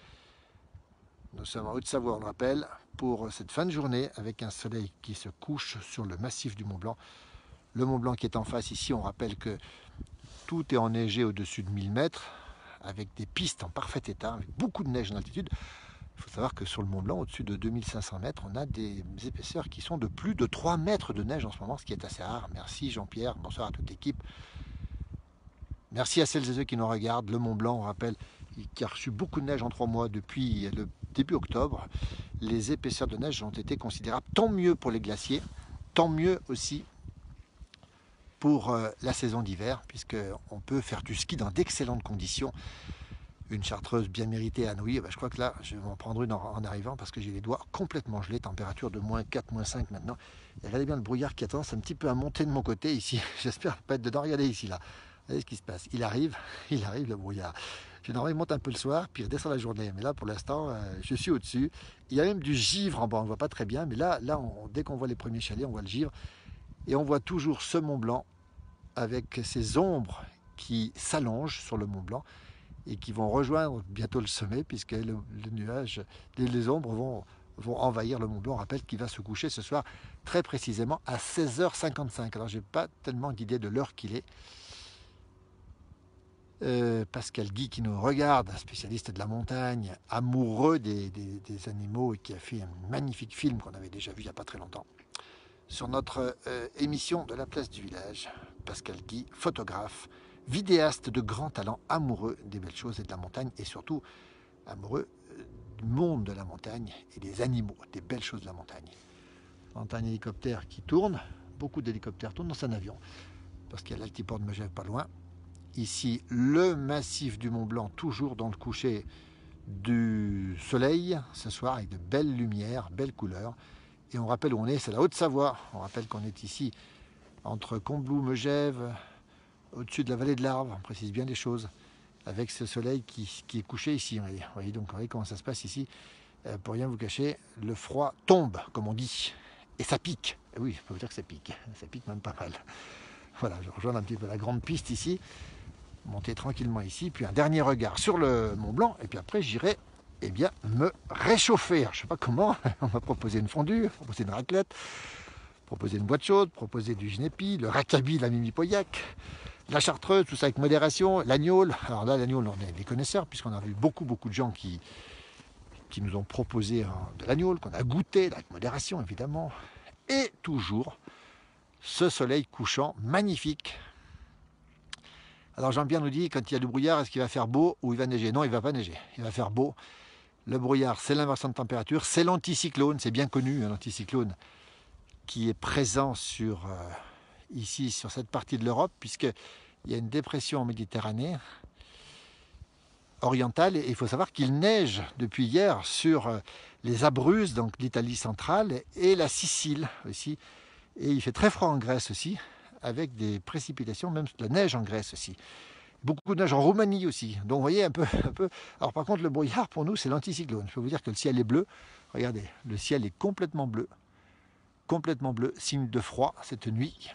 Nous sommes en Haute-Savoie, on le rappelle, pour cette fin de journée avec un soleil qui se couche sur le massif du Mont Blanc. Le Mont Blanc qui est en face ici, on rappelle que tout est enneigé au-dessus de mille mètres, avec des pistes en parfait état, avec beaucoup de neige en altitude. Il faut savoir que sur le Mont Blanc, au-dessus de deux mille cinq cents mètres, on a des épaisseurs qui sont de plus de trois mètres de neige en ce moment, ce qui est assez rare. Merci Jean-Pierre, bonsoir à toute l'équipe. Merci à celles et ceux qui nous regardent. Le Mont Blanc, on rappelle, qui a reçu beaucoup de neige en trois mois depuis le début octobre. Les épaisseurs de neige ont été considérables. Tant mieux pour les glaciers, tant mieux aussi pour euh, la saison d'hiver, puisqu'on peut faire du ski dans d'excellentes conditions. Une chartreuse bien méritée à Nouilly, ben je crois que là, je vais m'en prendre une en, en arrivant parce que j'ai les doigts complètement gelés, température de moins quatre, moins cinq maintenant. Et regardez bien le brouillard qui a tendance un petit peu à monter de mon côté ici. J'espère pas être dedans. Regardez ici, là. Regardez ce qui se passe. Il arrive, il arrive le brouillard. Généralement, il monte un peu le soir, puis il redescend la journée. Mais là, pour l'instant, euh, je suis au-dessuit. Il y a même du givre en bas, on ne voit pas très bien. Mais là, là on, dès qu'on voit les premiers chalets, on voit le givre. Et on voit toujours ce Mont Blanc avec ces ombres qui s'allongent sur le Mont Blanc et qui vont rejoindre bientôt le sommet, puisque le, le nuage, les, les ombres vont, vont envahir le Mont Blanc. On rappelle qu'il va se coucher ce soir très précisément à seize heures cinquante-cinq. Alors, je n'ai pas tellement d'idée de l'heure qu'il est. Euh, Pascal Guy qui nous regarde, un spécialiste de la montagne, amoureux des, des, des animaux et qui a fait un magnifique film qu'on avait déjà vu il n'y a pas très longtemps sur notre euh, émission de la place du village. Pascal Guy, photographe, vidéaste de grand talent, amoureux des belles choses et de la montagne et surtout amoureux du monde de la montagne et des animaux, des belles choses de la montagne. On a un hélicoptère qui tourne, beaucoup d'hélicoptères tournent dans un avion parce qu'il y a l'altiport de Megève pas loin. Ici, le massif du Mont Blanc, toujours dans le coucher du soleil, ce soir, avec de belles lumières, belles couleurs. Et on rappelle où on est, c'est la Haute-Savoie. On rappelle qu'on est ici, entre Combloux, Megève, au-dessus de la vallée de l'Arve, on précise bien les choses, avec ce soleil qui, qui est couché ici. Vous voyez donc, vous voyez comment ça se passe ici. Euh, pour rien vous cacher, le froid tombe, comme on dit, et ça pique. Et oui, je peux vous dire que ça pique, ça pique même pas mal. Voilà, je rejoins un petit peu la grande piste ici. Monter tranquillement ici, puis un dernier regard sur le Mont Blanc, et puis après j'irai eh bien, me réchauffer. Alors, je ne sais pas comment, on m'a proposé une fondue, proposé une raclette, proposé une boîte chaude, proposé du ginépi, le rackabi, la mimi Pauillac, la chartreuse, tout ça avec modération, l'agnole. Alors là, l'agnole, on est des connaisseurs, puisqu'on a vu beaucoup, beaucoup de gens qui, qui nous ont proposé de l'agnole, qu'on a goûté, avec modération évidemment, et toujours ce soleil couchant magnifique. Alors Jean-Pierre nous dit, quand il y a du brouillard, est-ce qu'il va faire beau ou il va neiger? Non, il ne va pas neiger, il va faire beau. Le brouillard, c'est l'inversion de température, c'est l'anticyclone, c'est bien connu, un anticyclone qui est présent sur, euh, ici, sur cette partie de l'Europe, puisqu'il y a une dépression en Méditerranée orientale, et il faut savoir qu'il neige depuis hier sur euh, les Abruzzes, donc l'Italie centrale, et la Sicile aussi, et il fait très froid en Grèce aussi, avec des précipitations, même de la neige en Grèce aussi. Beaucoup de neige en Roumanie aussi. Donc vous voyez un peu, un peu. Alors par contre le brouillard pour nous c'est l'anticyclone. Je peux vous dire que le ciel est bleu. Regardez, le ciel est complètement bleu. Complètement bleu, signe de froid cette nuit.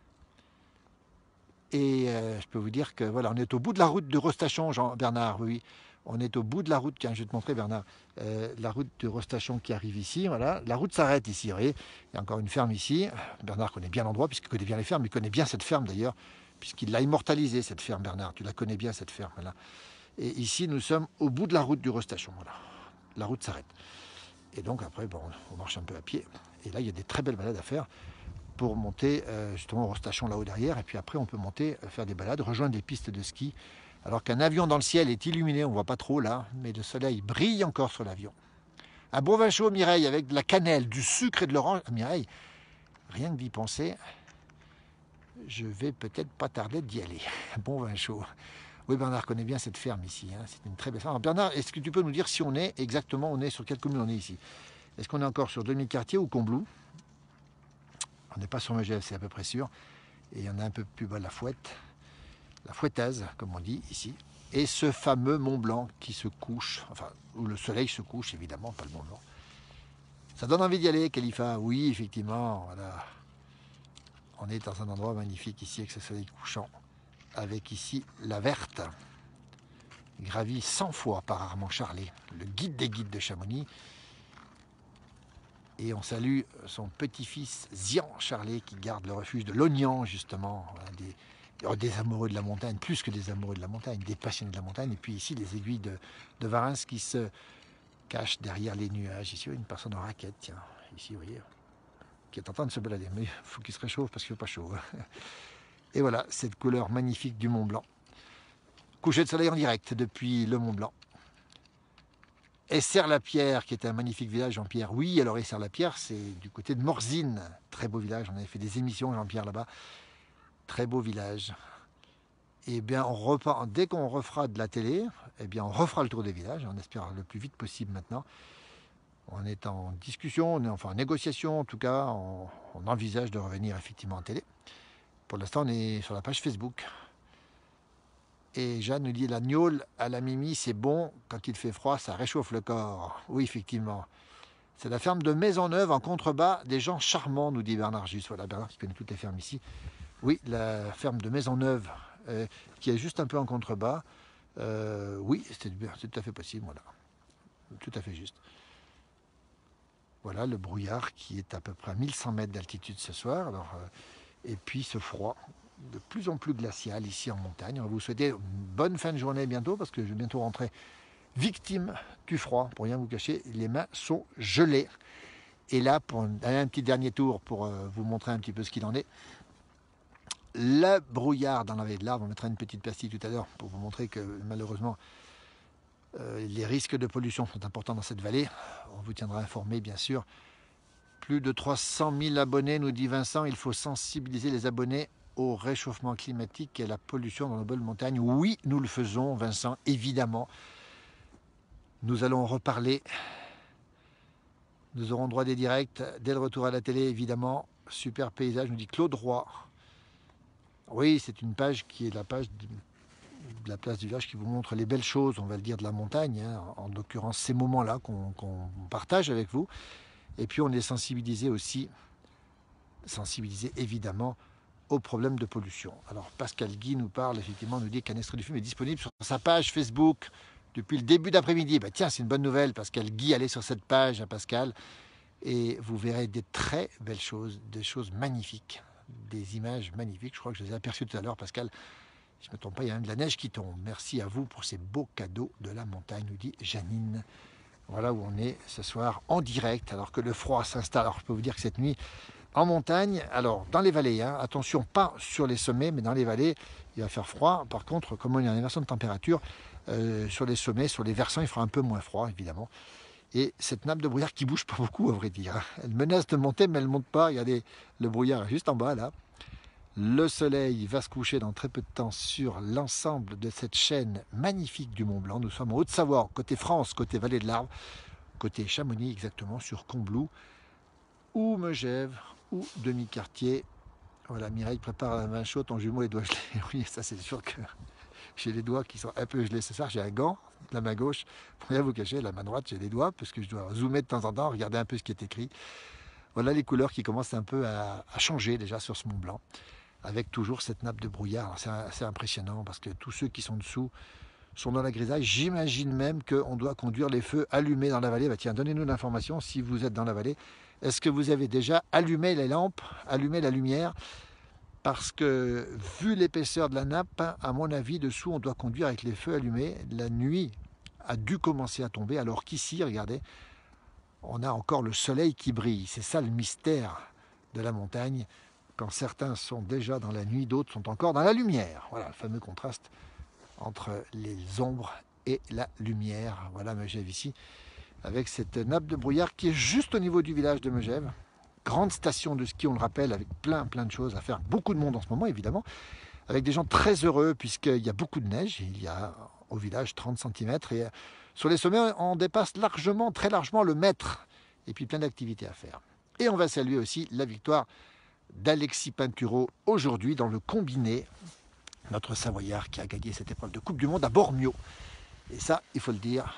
Et euh, je peux vous dire que voilà, on est au bout de la route de Rostachon, Jean-Bernard, oui. On est au bout de la route, tiens, je vais te montrer Bernard, euh, la route de Rostachon qui arrive ici, voilà. La route s'arrête ici, vous voyez. Il y a encore une ferme ici. Bernard connaît bien l'endroit, puisqu'il connaît bien les fermes, il connaît bien cette ferme d'ailleurs, puisqu'il l'a immortalisée cette ferme, Bernard. Tu la connais bien cette ferme, là. Et ici, nous sommes au bout de la route du Rostachon, voilà. La route s'arrête. Et donc après, bon, on marche un peu à pied. Et là, il y a des très belles balades à faire pour monter euh, justement au Rostachon là-haut derrière. Et puis après, on peut monter, euh, faire des balades, rejoindre des pistes de ski. Alors qu'un avion dans le ciel est illuminé, on ne voit pas trop là, mais le soleil brille encore sur l'avion. Un bon vin chaud, Mireille, avec de la cannelle, du sucre et de l'orange. Ah, Mireille, rien que d'y penser, je vais peut-être pas tarder d'y aller. Un bon vin chaud. Oui, Bernard connaît bien cette ferme ici. Hein. C'est une très belle ferme. Alors, Bernard, est-ce que tu peux nous dire si on est exactement, on est sur quelle commune on est ici? Est-ce qu'on est encore sur Demi-Quartier ou Combloux? On n'est pas sur Megève, c'est à peu près sûr. Et il y en a un peu plus bas la Fouette. La Fouettaise, comme on dit ici, et ce fameux Mont Blanc qui se couche, enfin, où le soleil se couche, évidemment, pas le Mont Blanc. Ça donne envie d'y aller, Khalifa. Oui, effectivement, voilà. On est dans un endroit magnifique ici, avec ce soleil couchant, avec ici la verte, gravi cent fois par Armand Charlet, le guide des guides de Chamonix. Et on salue son petit-fils Zian Charlet qui garde le refuge de l'Ognan justement, voilà, des, des amoureux de la montagne, plus que des amoureux de la montagne, des passionnés de la montagne. Et puis ici les aiguilles de, de Varins qui se cachent derrière les nuages. Ici une personne en raquette, tiens, ici vous voyez, qui est en train de se balader, mais il faut qu'il se réchauffe parce qu'il ne fait pas chaud. Et voilà cette couleur magnifique du Mont Blanc. Coucher de soleil en direct depuis le Mont Blanc. Essert-la-Pierre, qui est un magnifique village, Jean-Pierre. Oui, alors Essert-la-Pierre, c'est du côté de Morzine. Très beau village, on avait fait des émissions, Jean-Pierre, là-bas. Très beau village. Et bien, on repart, dès qu'on refera de la télé, eh bien, on refera le tour des villages, on espère le plus vite possible maintenant. On est en discussion, on est enfin en négociation, en tout cas, on, on envisage de revenir effectivement en télé. Pour l'instant, on est sur la page Facebook. Et Jeanne nous dit, la gnôle à la Mimi, c'est bon, quand il fait froid, ça réchauffe le corps. Oui, effectivement. C'est la ferme de Maisonneuve, en contrebas, des gens charmants, nous dit Bernard Juste. Voilà, Bernard qui connaît toutes les fermes ici. Oui, la ferme de Maisonneuve, euh, qui est juste un peu en contrebas. Euh, oui, c'est tout à fait possible, voilà. Tout à fait juste. Voilà le brouillard qui est à peu près à mille cent mètres d'altitude ce soir. Alors, euh, et puis ce froid de plus en plus glacial ici en montagne. On va vous souhaiter une bonne fin de journée bientôt parce que je vais bientôt rentrer victime du froid. Pour rien vous cacher, les mains sont gelées. Et là, pour aller un petit dernier tour pour euh, vous montrer un petit peu ce qu'il en est. Le brouillard dans la vallée de l'Arve, on mettra une petite pastille tout à l'heure pour vous montrer que malheureusement euh, les risques de pollution sont importants dans cette vallée. On vous tiendra informé bien sûr. Plus de trois cent mille abonnés, nous dit Vincent. Il faut sensibiliser les abonnés au réchauffement climatique et à la pollution dans nos belles montagnes. Oui, nous le faisons, Vincent, évidemment. Nous allons en reparler. Nous aurons droit des directs dès le retour à la télé, évidemment. Super paysage, nous dit Claude Roy. Oui, c'est une page qui est la page de la place du village qui vous montre les belles choses, on va le dire, de la montagne. Hein, en l'occurrence, ces moments-là qu'on qu'on partage avec vous. Et puis, on est sensibilisé aussi, sensibilisé évidemment, aux problèmes de pollution. Alors Pascal Guy nous parle, effectivement, nous dit qu'un extrait du film est disponible sur sa page Facebook depuis le début d'après-midi. Ben tiens, c'est une bonne nouvelle, Pascal Guy, allez sur cette page, à Pascal, et vous verrez des très belles choses, des choses magnifiques, des images magnifiques. Je crois que je les ai aperçues tout à l'heure, Pascal. Si je ne me trompe pas, il y a même de la neige qui tombe. Merci à vous pour ces beaux cadeaux de la montagne, nous dit Janine. Voilà où on est ce soir en direct, alors que le froid s'installe. Alors je peux vous dire que cette nuit, en montagne, alors dans les vallées, hein, attention, pas sur les sommets, mais dans les vallées, il va faire froid. Par contre, comme il y a une inversion de température, euh, sur les sommets, sur les versants, il fera un peu moins froid, évidemment. Et cette nappe de brouillard qui bouge pas beaucoup, à vrai dire. Elle menace de monter, mais elle ne monte pas. Regardez, le brouillard est juste en bas, là. Le soleil va se coucher dans très peu de temps sur l'ensemble de cette chaîne magnifique du Mont Blanc. Nous sommes en Haute-Savoie, côté France, côté vallée de l'Arve, côté Chamonix exactement, sur Combloux, ou Megève, ou Demi-Quartier. Voilà, Mireille prépare la main chaude en jumeaux et doigts gelés. Oui, ça c'est sûr que j'ai les doigts qui sont un peu gelés ce soir. J'ai un gant, la main gauche, pour rien vous cacher, la main droite j'ai les doigts, parce que je dois zoomer de temps en temps, regarder un peu ce qui est écrit. Voilà les couleurs qui commencent un peu à, à changer déjà sur ce Mont Blanc, avec toujours cette nappe de brouillard. C'est assez impressionnant parce que tous ceux qui sont dessous sont dans la grisaille. J'imagine même qu'on doit conduire les feux allumés dans la vallée. Bah tiens, donnez-nous l'information si vous êtes dans la vallée. Est-ce que vous avez déjà allumé les lampes, allumé la lumière? Parce que, vu l'épaisseur de la nappe, à mon avis, dessous, on doit conduire avec les feux allumés. La nuit a dû commencer à tomber, alors qu'ici, regardez, on a encore le soleil qui brille. C'est ça le mystère de la montagne. Quand certains sont déjà dans la nuit, d'autres sont encore dans la lumière. Voilà, le fameux contraste entre les ombres et la lumière. Voilà Megève ici, avec cette nappe de brouillard qui est juste au niveau du village de Megève. Grande station de ski, on le rappelle, avec plein plein de choses à faire. Beaucoup de monde en ce moment, évidemment, avec des gens très heureux, puisqu'il y a beaucoup de neige. Il y a au village trente centimètres, et sur les sommets, on dépasse largement, très largement le mètre. Et puis plein d'activités à faire. Et on va saluer aussi la victoire d'Alexis Pinturo aujourd'hui dans le combiné. Notre Savoyard qui a gagné cette épreuve de Coupe du Monde à Bormio. Et ça, il faut le dire,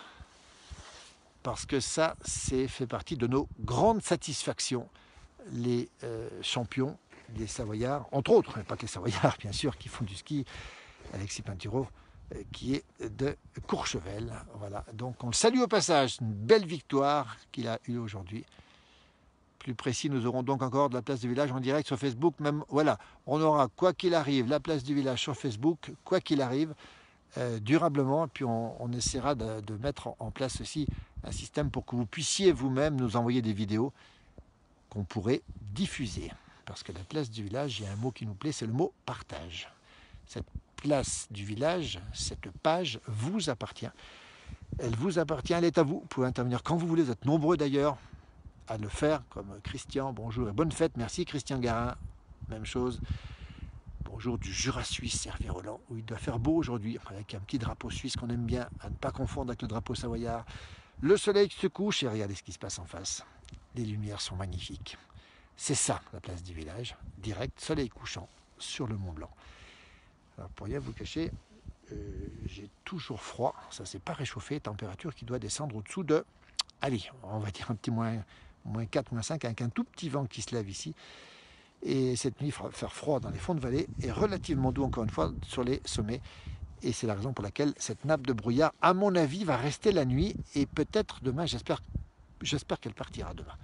parce que ça, c'est fait partie de nos grandes satisfactions. Les euh, champions, les Savoyards, entre autres, mais pas que les Savoyards, bien sûr, qui font du ski. Alexis Pinturo euh, qui est de Courchevel. Voilà. Donc on le salue au passage, une belle victoire qu'il a eue aujourd'hui. Plus précis, nous aurons donc encore de la place du village en direct sur Facebook. Même, voilà, on aura, quoi qu'il arrive, la place du village sur Facebook, quoi qu'il arrive, euh, durablement. Puis on, on essaiera de, de mettre en, en place aussi un système pour que vous puissiez vous-même nous envoyer des vidéos qu'on pourrait diffuser. Parce que la place du village, il y a un mot qui nous plaît, c'est le mot partage. Cette place du village, cette page vous appartient. Elle vous appartient, elle est à vous. Vous pouvez intervenir quand vous voulez, vous êtes nombreux d'ailleurs à le faire, comme Christian, bonjour et bonne fête, merci Christian Garin, même chose, bonjour du Jura suisse, Hervé Roland, où il doit faire beau aujourd'hui, avec un petit drapeau suisse qu'on aime bien, à ne pas confondre avec le drapeau savoyard, le soleil se couche et regardez ce qui se passe en face, les lumières sont magnifiques, c'est ça la place du village, direct, soleil couchant sur le Mont Blanc. Alors pour rien vous cacher, euh, j'ai toujours froid, ça s'est pas réchauffé, température qui doit descendre au-dessous de, allez, on va dire un petit moins, moins quatre, moins cinq, avec un tout petit vent qui se lève ici. Et cette nuit, il va faire froid dans les fonds de vallée et relativement doux, encore une fois, sur les sommets. Et c'est la raison pour laquelle cette nappe de brouillard, à mon avis, va rester la nuit. Et peut-être demain, j'espère j'espère qu'elle partira demain.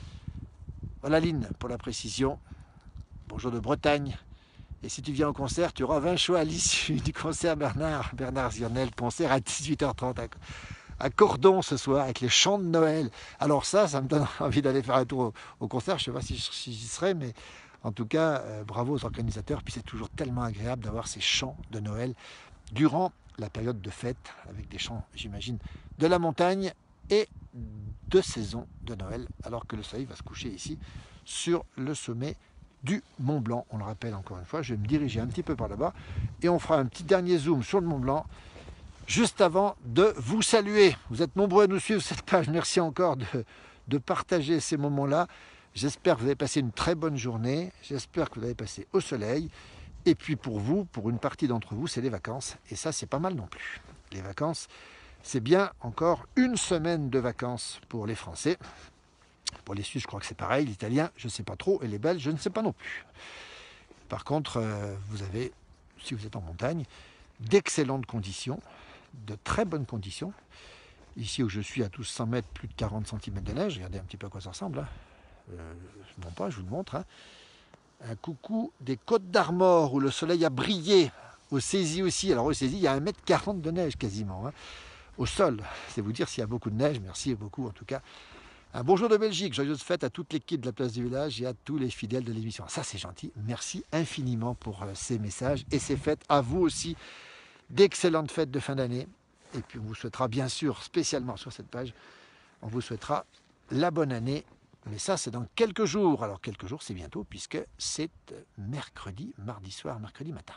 Voilà, Lynn, pour la précision. Bonjour de Bretagne. Et si tu viens au concert, tu auras vingt choix à l'issue du concert Bernard, Bernard Zirnel, concert à dix-huit heures trente. À Cordon ce soir avec les chants de Noël. Alors ça, ça me donne envie d'aller faire un tour au, au concert. Je ne sais pas si, si j'y serai, mais en tout cas, euh, bravo aux organisateurs. Puis c'est toujours tellement agréable d'avoir ces chants de Noël durant la période de fête, avec des chants, j'imagine, de la montagne et de saison de Noël, alors que le soleil va se coucher ici sur le sommet du Mont Blanc. On le rappelle encore une fois, je vais me diriger un petit peu par là-bas et on fera un petit dernier zoom sur le Mont Blanc juste avant de vous saluer. Vous êtes nombreux à nous suivre cette page. Merci encore de, de partager ces moments-là. J'espère que vous avez passé une très bonne journée. J'espère que vous avez passé au soleil. Et puis pour vous, pour une partie d'entre vous, c'est les vacances. Et ça, c'est pas mal non plus. Les vacances, c'est bien encore une semaine de vacances pour les Français. Pour les Suisses, je crois que c'est pareil. L'Italien, je ne sais pas trop. Et les Belges, je ne sais pas non plus. Par contre, euh, vous avez, si vous êtes en montagne, d'excellentes conditions. De très bonnes conditions. Ici où je suis à tous cent mètres, plus de quarante centimètres de neige. Regardez un petit peu à quoi ça ressemble. Hein. Euh, non pas, je vous le montre. Hein. Un coucou des Côtes d'Armor où le soleil a brillé. Au Cési aussi. Alors au Cési, il y a un mètre quarante de neige quasiment. Hein. Au sol. C'est vous dire s'il y a beaucoup de neige. Merci beaucoup en tout cas. Un bonjour de Belgique. Joyeuse fête à toute l'équipe de la place du village et à tous les fidèles de l'émission. Ça c'est gentil. Merci infiniment pour ces messages et ces fêtes. À vous aussi. D'excellentes fêtes de fin d'année. Et puis on vous souhaitera bien sûr, spécialement sur cette page, on vous souhaitera la bonne année. Mais ça, c'est dans quelques jours. Alors quelques jours, c'est bientôt, puisque c'est mercredi, mardi soir, mercredi matin.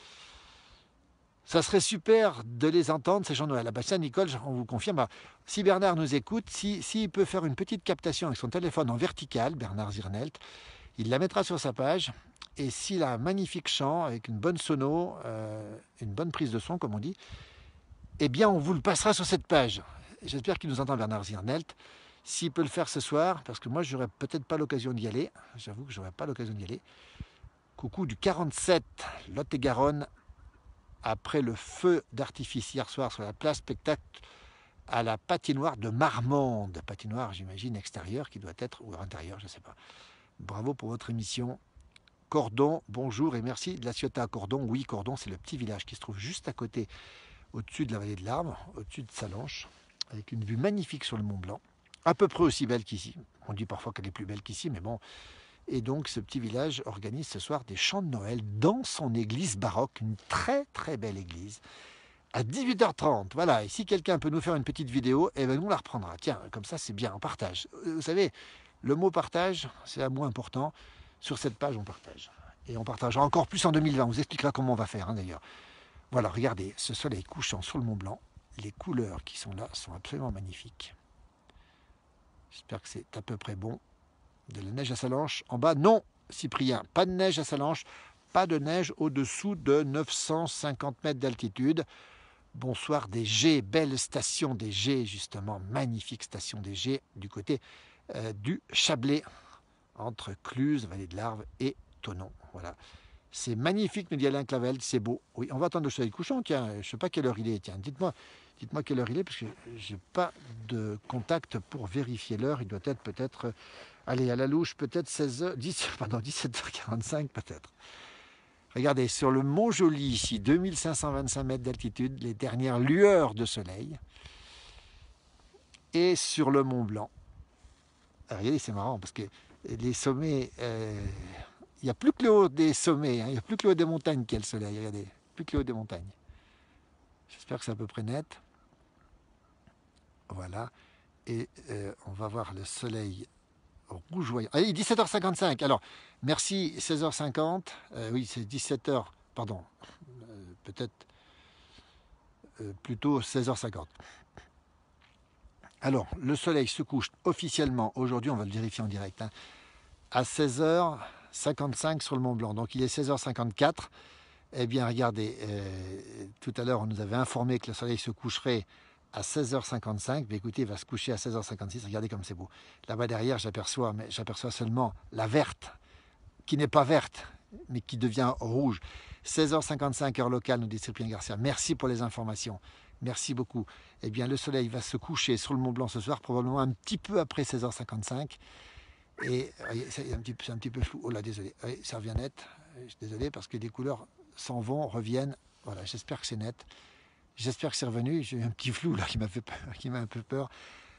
Ça serait super de les entendre, ces chants de Noël. Ah ben ça, Nicole, on vous confirme. Bah, si Bernard nous écoute, s'il si, si peut faire une petite captation avec son téléphone en vertical, Bernard Zirnelt, il la mettra sur sa page. Et s'il a un magnifique chant, avec une bonne sono, euh, une bonne prise de son, comme on dit, eh bien, on vous le passera sur cette page. J'espère qu'il nous entend, Bernard Zirnelt. S'il peut le faire ce soir, parce que moi, je n'aurai peut-être pas l'occasion d'y aller. J'avoue que je n'aurai pas l'occasion d'y aller. Coucou du quarante-sept, Lot-et-Garonne, après le feu d'artifice hier soir sur la place spectacle à la patinoire de Marmande. Patinoire, j'imagine, extérieure, qui doit être, ou intérieure, je ne sais pas. Bravo pour votre émission. Cordon, bonjour et merci de la Ciotat à Cordon. Oui, Cordon, c'est le petit village qui se trouve juste à côté, au-dessus de la vallée de l'Arbre, au-dessus de Salanches, avec une vue magnifique sur le Mont Blanc, à peu près aussi belle qu'ici. On dit parfois qu'elle est plus belle qu'ici, mais bon. Et donc, ce petit village organise ce soir des chants de Noël dans son église baroque, une très très belle église, à dix-huit heures trente. Voilà, et si quelqu'un peut nous faire une petite vidéo, eh ben, nous on la reprendra. Tiens, comme ça, c'est bien, on partage. Vous savez, le mot partage, c'est un mot important. Sur cette page, on partage. Et on partagera encore plus en deux mille vingt. On vous expliquera comment on va faire, hein, d'ailleurs. Voilà, regardez, ce soleil couchant sur le Mont Blanc. Les couleurs qui sont là sont absolument magnifiques. J'espère que c'est à peu près bon. De la neige à Salanches. En bas, non, Cyprien, pas de neige à Salanches. Pas de neige au-dessous de neuf cent cinquante mètres d'altitude. Bonsoir des G, belle station des G, justement. Magnifique station des G du côté euh, du Chablais. Entre Cluse, Vallée de l'Arve et Thonon. Voilà, C'est magnifique, nous dit Alain Clavel, c'est beau. Oui, on va attendre le soleil couchant, tiens, je ne sais pas quelle heure il est, tiens, dites-moi dites-moi quelle heure il est, parce que je n'ai pas de contact pour vérifier l'heure, il doit être peut-être, allez, à la louche, peut-être seize heures, dix, pardon, dix-sept heures quarante-cinq peut-être. Regardez, sur le Mont Joli, ici, deux mille cinq cent vingt-cinq mètres d'altitude, les dernières lueurs de soleil, et sur le Mont Blanc. Alors, regardez, c'est marrant, parce que les sommets... Euh, il n'y a plus que le haut des sommets, hein, il n'y a plus que le haut des montagnes qui a le soleil, regardez, plus que le haut des montagnes. J'espère que c'est à peu près net. Voilà, et euh, on va voir le soleil rougeoyant. Allez, dix-sept heures cinquante-cinq, alors, merci, seize heures cinquante, euh, oui, c'est dix-sept heures, pardon, euh, peut-être euh, plutôt seize heures cinquante. Alors, le soleil se couche officiellement, aujourd'hui, on va le vérifier en direct, hein, à seize heures cinquante-cinq sur le Mont Blanc, donc il est seize heures cinquante-quatre. Eh bien, regardez, euh, tout à l'heure, on nous avait informé que le soleil se coucherait à seize heures cinquante-cinq. Mais écoutez, il va se coucher à seize heures cinquante-six. Regardez comme c'est beau. Là-bas derrière, j'aperçois, mais j'aperçois seulement la verte, qui n'est pas verte, mais qui devient rouge. seize heures cinquante-cinq, heure locale, nous dit Cyprien Garcia. Merci pour les informations. Merci beaucoup. Eh bien, le soleil va se coucher sur le Mont Blanc ce soir, probablement un petit peu après seize heures cinquante-cinq. Et c'est un, un petit peu flou. Oh là, désolé. Oui, ça revient net. Je suis désolé parce que les couleurs s'en vont, reviennent. Voilà, j'espère que c'est net. J'espère que c'est revenu. J'ai eu un petit flou là qui m'a fait peur, qui m'a un peu peur.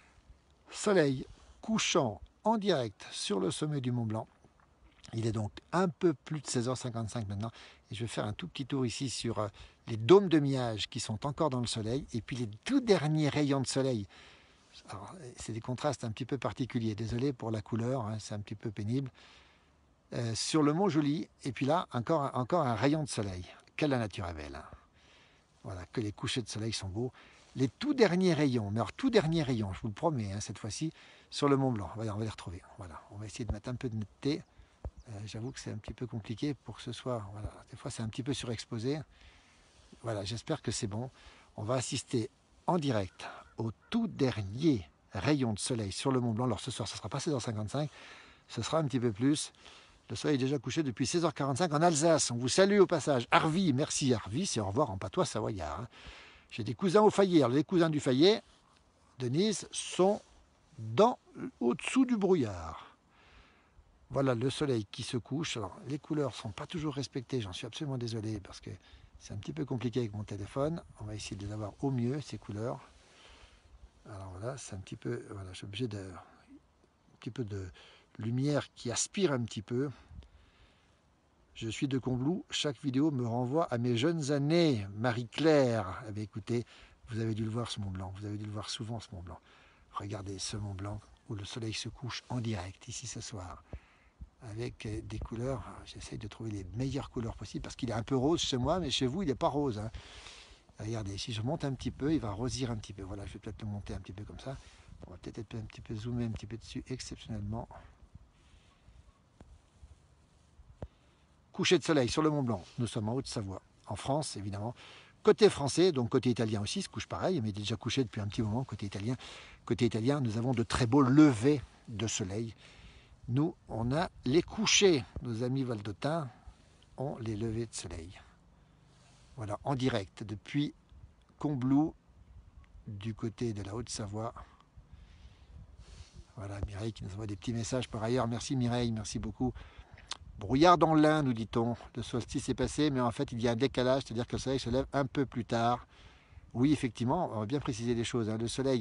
Soleil couchant en direct sur le sommet du Mont Blanc. Il est donc un peu plus de seize heures cinquante-cinq maintenant. Et je vais faire un tout petit tour ici sur les dômes de miage qui sont encore dans le soleil. Et puis les tout derniers rayons de soleil. Alors, c'est des contrastes un petit peu particuliers. Désolé pour la couleur, hein, c'est un petit peu pénible. Euh, sur le Mont Joli, et puis là, encore, encore un rayon de soleil. Quelle la nature est belle. Hein. Voilà, que les couchers de soleil sont beaux. Les tout derniers rayons, mais alors tout derniers rayons, je vous le promets, hein, cette fois-ci, sur le Mont Blanc. Voilà, on va les retrouver. Voilà, on va essayer de mettre un peu de netteté. Euh, J'avoue que c'est un petit peu compliqué pour que ce soit... Voilà, des fois, c'est un petit peu surexposé. Voilà, j'espère que c'est bon. On va assister en direct au tout dernier rayon de soleil sur le Mont Blanc. Alors ce soir, ce ne sera pas seize heures cinquante-cinq, ce sera un petit peu plus. Le soleil est déjà couché depuis seize heures quarante-cinq en Alsace. On vous salue au passage. Arvi, merci Arvi, c'est au revoir en patois savoyard. Hein. J'ai des cousins au Fayet. Alors, les cousins du Fayet, Denise, sont dans, au-dessous du brouillard. Voilà le soleil qui se couche. Alors, les couleurs ne sont pas toujours respectées, j'en suis absolument désolé parce que c'est un petit peu compliqué avec mon téléphone. On va essayer de les avoir au mieux, ces couleurs. Alors voilà, c'est un petit peu... Voilà, je suis obligé de... Un petit peu de lumière qui aspire un petit peu. Je suis de Combloux. Chaque vidéo me renvoie à mes jeunes années. Marie-Claire. Eh bien, écoutez, vous avez dû le voir, ce Mont Blanc. Vous avez dû le voir souvent, ce Mont Blanc. Regardez ce Mont Blanc où le soleil se couche en direct, ici ce soir. Avec des couleurs, j'essaye de trouver les meilleures couleurs possibles parce qu'il est un peu rose chez moi, mais chez vous il n'est pas rose. Hein. Regardez, si je monte un petit peu, il va rosir un petit peu. Voilà, je vais peut-être le monter un petit peu comme ça. On va peut-être un petit peu zoomer un petit peu dessus exceptionnellement. Coucher de soleil sur le Mont Blanc. Nous sommes en Haute-Savoie, en France évidemment. Côté français, donc côté italien aussi, se couche pareil, mais il est déjà couché depuis un petit moment côté italien. Côté italien, nous avons de très beaux levers de soleil. Nous, on a les couchers. Nos amis valdotins ont les levées de soleil. Voilà, en direct, depuis Combloux, du côté de la Haute-Savoie. Voilà, Mireille qui nous envoie des petits messages par ailleurs. Merci Mireille, merci beaucoup. Brouillard dans l'Ain, nous dit-on. Le solstice est passé, mais en fait, il y a un décalage, c'est-à-dire que le soleil se lève un peu plus tard. Oui, effectivement, on va bien préciser les choses. Hein. Le soleil,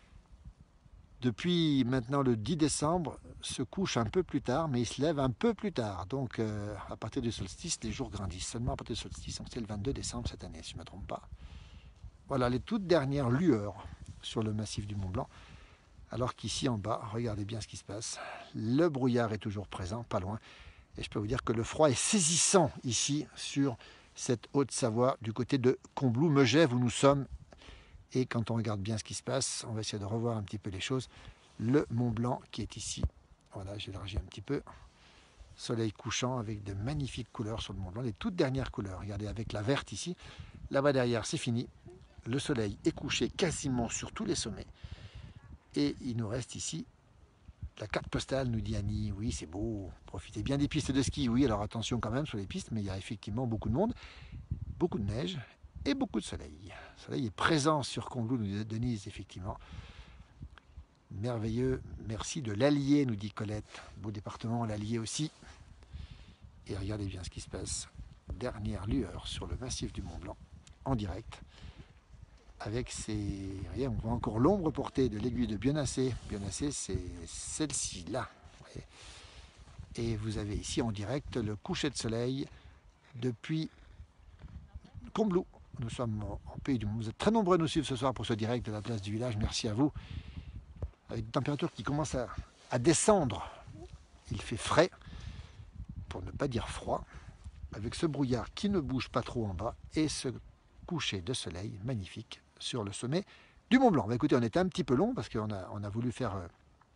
depuis maintenant le dix décembre, se couche un peu plus tard, mais il se lève un peu plus tard. Donc, euh, à partir du solstice, les jours grandissent. Seulement à partir du solstice, donc c'est le vingt-deux décembre cette année, si je ne me trompe pas. Voilà les toutes dernières lueurs sur le massif du Mont Blanc. Alors qu'ici en bas, regardez bien ce qui se passe. Le brouillard est toujours présent, pas loin. Et je peux vous dire que le froid est saisissant ici sur cette Haute-Savoie du côté de Combloux, Megève où nous sommes. Et quand on regarde bien ce qui se passe, on va essayer de revoir un petit peu les choses. Le Mont Blanc qui est ici. Voilà, j'ai élargi un petit peu. Soleil couchant avec de magnifiques couleurs sur le Mont Blanc. Les toutes dernières couleurs. Regardez avec la verte ici. Là-bas derrière, c'est fini. Le soleil est couché quasiment sur tous les sommets. Et il nous reste ici La carte postale, nous dit Annie. Oui, c'est beau. Profitez bien des pistes de ski. Oui, alors attention quand même sur les pistes, mais il y a effectivement beaucoup de monde, beaucoup de neige et beaucoup de soleil. Le soleil est présent sur Combloux, nous dit Denise, effectivement. Merveilleux. Merci de l'Allier, nous dit Colette. Beau département, l'Allier aussi. Et regardez bien ce qui se passe. Dernière lueur sur le massif du Mont Blanc, en direct. Avec ces... Regardez, on voit encore l'ombre portée de l'aiguille de Bionnassé. Bionnassé, c'est celle-ci, là. Et vous avez ici en direct le coucher de soleil depuis Combloux. Nous sommes en pays du Mont. Vous êtes très nombreux à nous suivre ce soir pour ce direct de la place du village. Merci à vous. Avec une température qui commence à, à descendre. Il fait frais, pour ne pas dire froid, avec ce brouillard qui ne bouge pas trop en bas et ce coucher de soleil magnifique sur le sommet du Mont Blanc. Bah, écoutez, on était un petit peu long parce qu'on a, on a voulu faire, euh,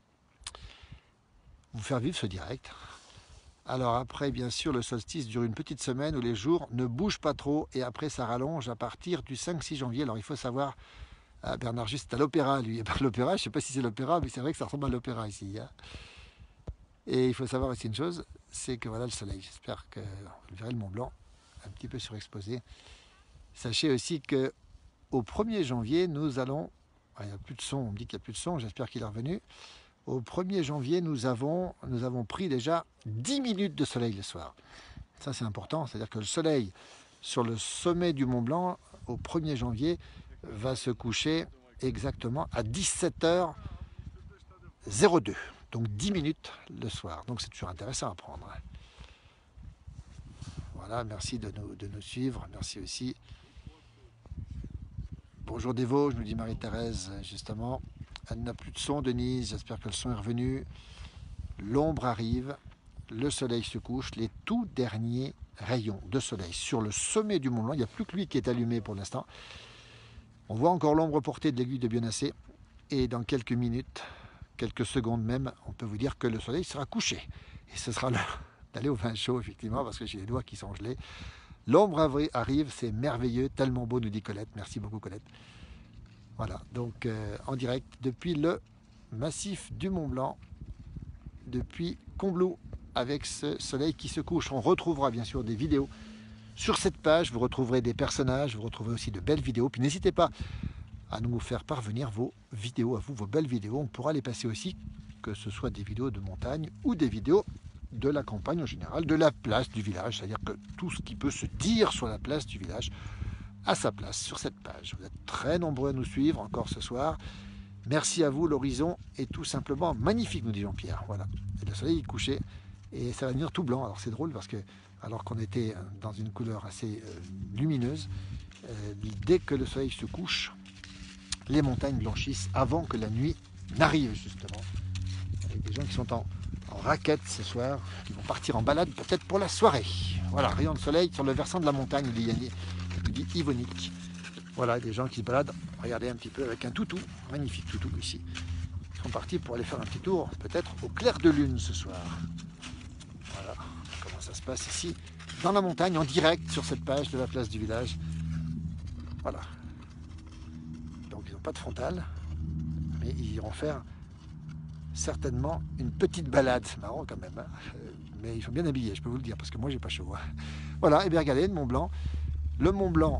vous faire vivre ce direct. Alors après, bien sûr, le solstice dure une petite semaine où les jours ne bougent pas trop et après ça rallonge à partir du cinq six janvier. Alors il faut savoir, ah, Bernard Juste à l'opéra, lui, l'opéra, je ne sais pas si c'est l'opéra, mais c'est vrai que ça ressemble à l'opéra ici. Hein. Et il faut savoir aussi une chose, c'est que voilà le soleil. J'espère que vous verrez le Mont Blanc un petit peu surexposé. Sachez aussi que au premier janvier, nous allons... Ah, il n'y a plus de son, on me dit qu'il n'y a plus de son, j'espère qu'il est revenu. Au premier janvier, nous avons, nous avons pris déjà dix minutes de soleil le soir. Ça, c'est important, c'est-à-dire que le soleil sur le sommet du Mont Blanc, au premier janvier, va se coucher exactement à dix-sept heures zéro deux. Donc dix minutes le soir. Donc c'est toujours intéressant à prendre. Voilà, merci de nous, de nous suivre. Merci aussi. Bonjour des Vosges, nous dit Marie-Thérèse, justement. Elle n'a plus de son, Denise. J'espère que le son est revenu. L'ombre arrive. Le soleil se couche. Les tout derniers rayons de soleil sur le sommet du Mont Blanc. Il n'y a plus que lui qui est allumé pour l'instant. On voit encore l'ombre portée de l'aiguille de Bionnassé. Et dans quelques minutes, quelques secondes même, on peut vous dire que le soleil sera couché. Et ce sera l'heure d'aller au vin chaud, effectivement, parce que j'ai les doigts qui sont gelés. L'ombre arrive, c'est merveilleux, tellement beau, nous dit Colette. Merci beaucoup, Colette. Voilà, donc euh, en direct depuis le massif du Mont Blanc, depuis Combloux, avec ce soleil qui se couche. On retrouvera bien sûr des vidéos sur cette page. Vous retrouverez des personnages, vous retrouverez aussi de belles vidéos. Puis n'hésitez pas à nous faire parvenir vos vidéos, à vous, vos belles vidéos. On pourra les passer aussi, que ce soit des vidéos de montagne ou des vidéos de la campagne en général, de la place du village, c'est-à-dire que tout ce qui peut se dire sur la place du village a sa place sur cette page. Vous êtes très nombreux à nous suivre encore ce soir. Merci à vous, l'horizon est tout simplement magnifique, nous dit Jean-Pierre. Voilà, et le soleil est couché et ça va devenir tout blanc. Alors c'est drôle parce que, alors qu'on était dans une couleur assez euh, lumineuse, euh, dès que le soleil se couche, les montagnes blanchissent avant que la nuit n'arrive, justement. Avec des gens qui sont en, en raquette ce soir, qui vont partir en balade peut-être pour la soirée. Voilà, rayon de soleil sur le versant de la montagne, dit Yannick, dit Yvonique. Voilà, des gens qui se baladent, regardez un petit peu, avec un toutou, magnifique toutou ici. Ils sont partis pour aller faire un petit tour, peut-être au clair de lune ce soir. Voilà, comment ça se passe ici, dans la montagne, en direct sur cette page de la place du village. Voilà. Donc ils n'ont pas de frontal, mais ils iront faire certainement une petite balade. C'est marrant quand même, hein, mais ils sont bien habillés, je peux vous le dire, parce que moi j'ai pas chaud. Hein. Voilà, et bien regardez le Mont Blanc. Le Mont Blanc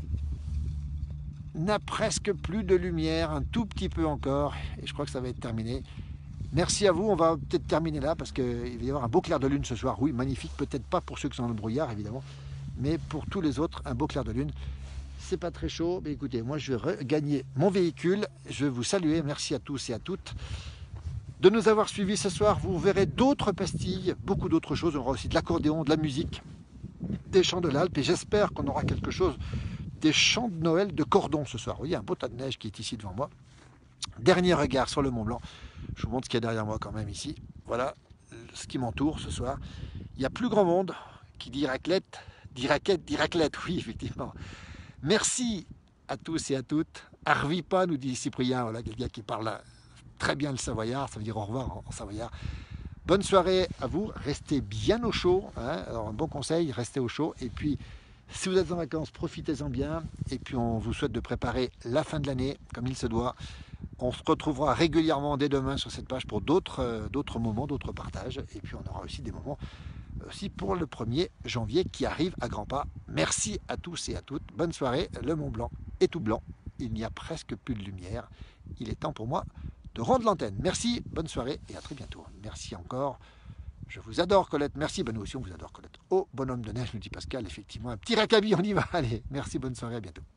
n'a presque plus de lumière, un tout petit peu encore, et je crois que ça va être terminé. Merci à vous, on va peut-être terminer là, parce qu'il va y avoir un beau clair de lune ce soir. Oui, magnifique, peut-être pas pour ceux qui sont dans le brouillard, évidemment, mais pour tous les autres, un beau clair de lune. C'est pas très chaud, mais écoutez, moi je vais regagner mon véhicule. Je vais vous saluer, merci à tous et à toutes de nous avoir suivis ce soir. Vous verrez d'autres pastilles, beaucoup d'autres choses. On aura aussi de l'accordéon, de la musique, des chants de l'Alpe, et j'espère qu'on aura quelque chose, des chants de Noël de cordon ce soir. Vous voyez un beau tas de neige qui est ici devant moi. Dernier regard sur le Mont Blanc. Je vous montre ce qu'il y a derrière moi quand même ici. Voilà ce qui m'entoure ce soir. Il y a plus grand monde qui dit raclette, dit raquette, dit raclette. Oui, effectivement. Merci à tous et à toutes. Arvipa, nous dit Cyprien, voilà quelqu'un qui parle très bien le savoyard, ça veut dire au revoir en savoyard. Bonne soirée à vous, restez bien au chaud. Hein. Alors un bon conseil, restez au chaud. Et puis, si vous êtes en vacances, profitez-en bien. Et puis, on vous souhaite de préparer la fin de l'année comme il se doit, On se retrouvera régulièrement dès demain sur cette page pour d'autres euh, d'autres moments, d'autres partages. Et puis on aura aussi des moments aussi pour le premier janvier qui arrive à grands pas. Merci à tous et à toutes. Bonne soirée. Le Mont Blanc est tout blanc. Il n'y a presque plus de lumière. Il est temps pour moi de rendre l'antenne. Merci, bonne soirée et à très bientôt. Merci encore. Je vous adore Colette. Merci, ben nous aussi on vous adore Colette. Oh, bonhomme de neige, nous dit Pascal. Effectivement, un petit raccabi, on y va. Allez, merci, bonne soirée, à bientôt.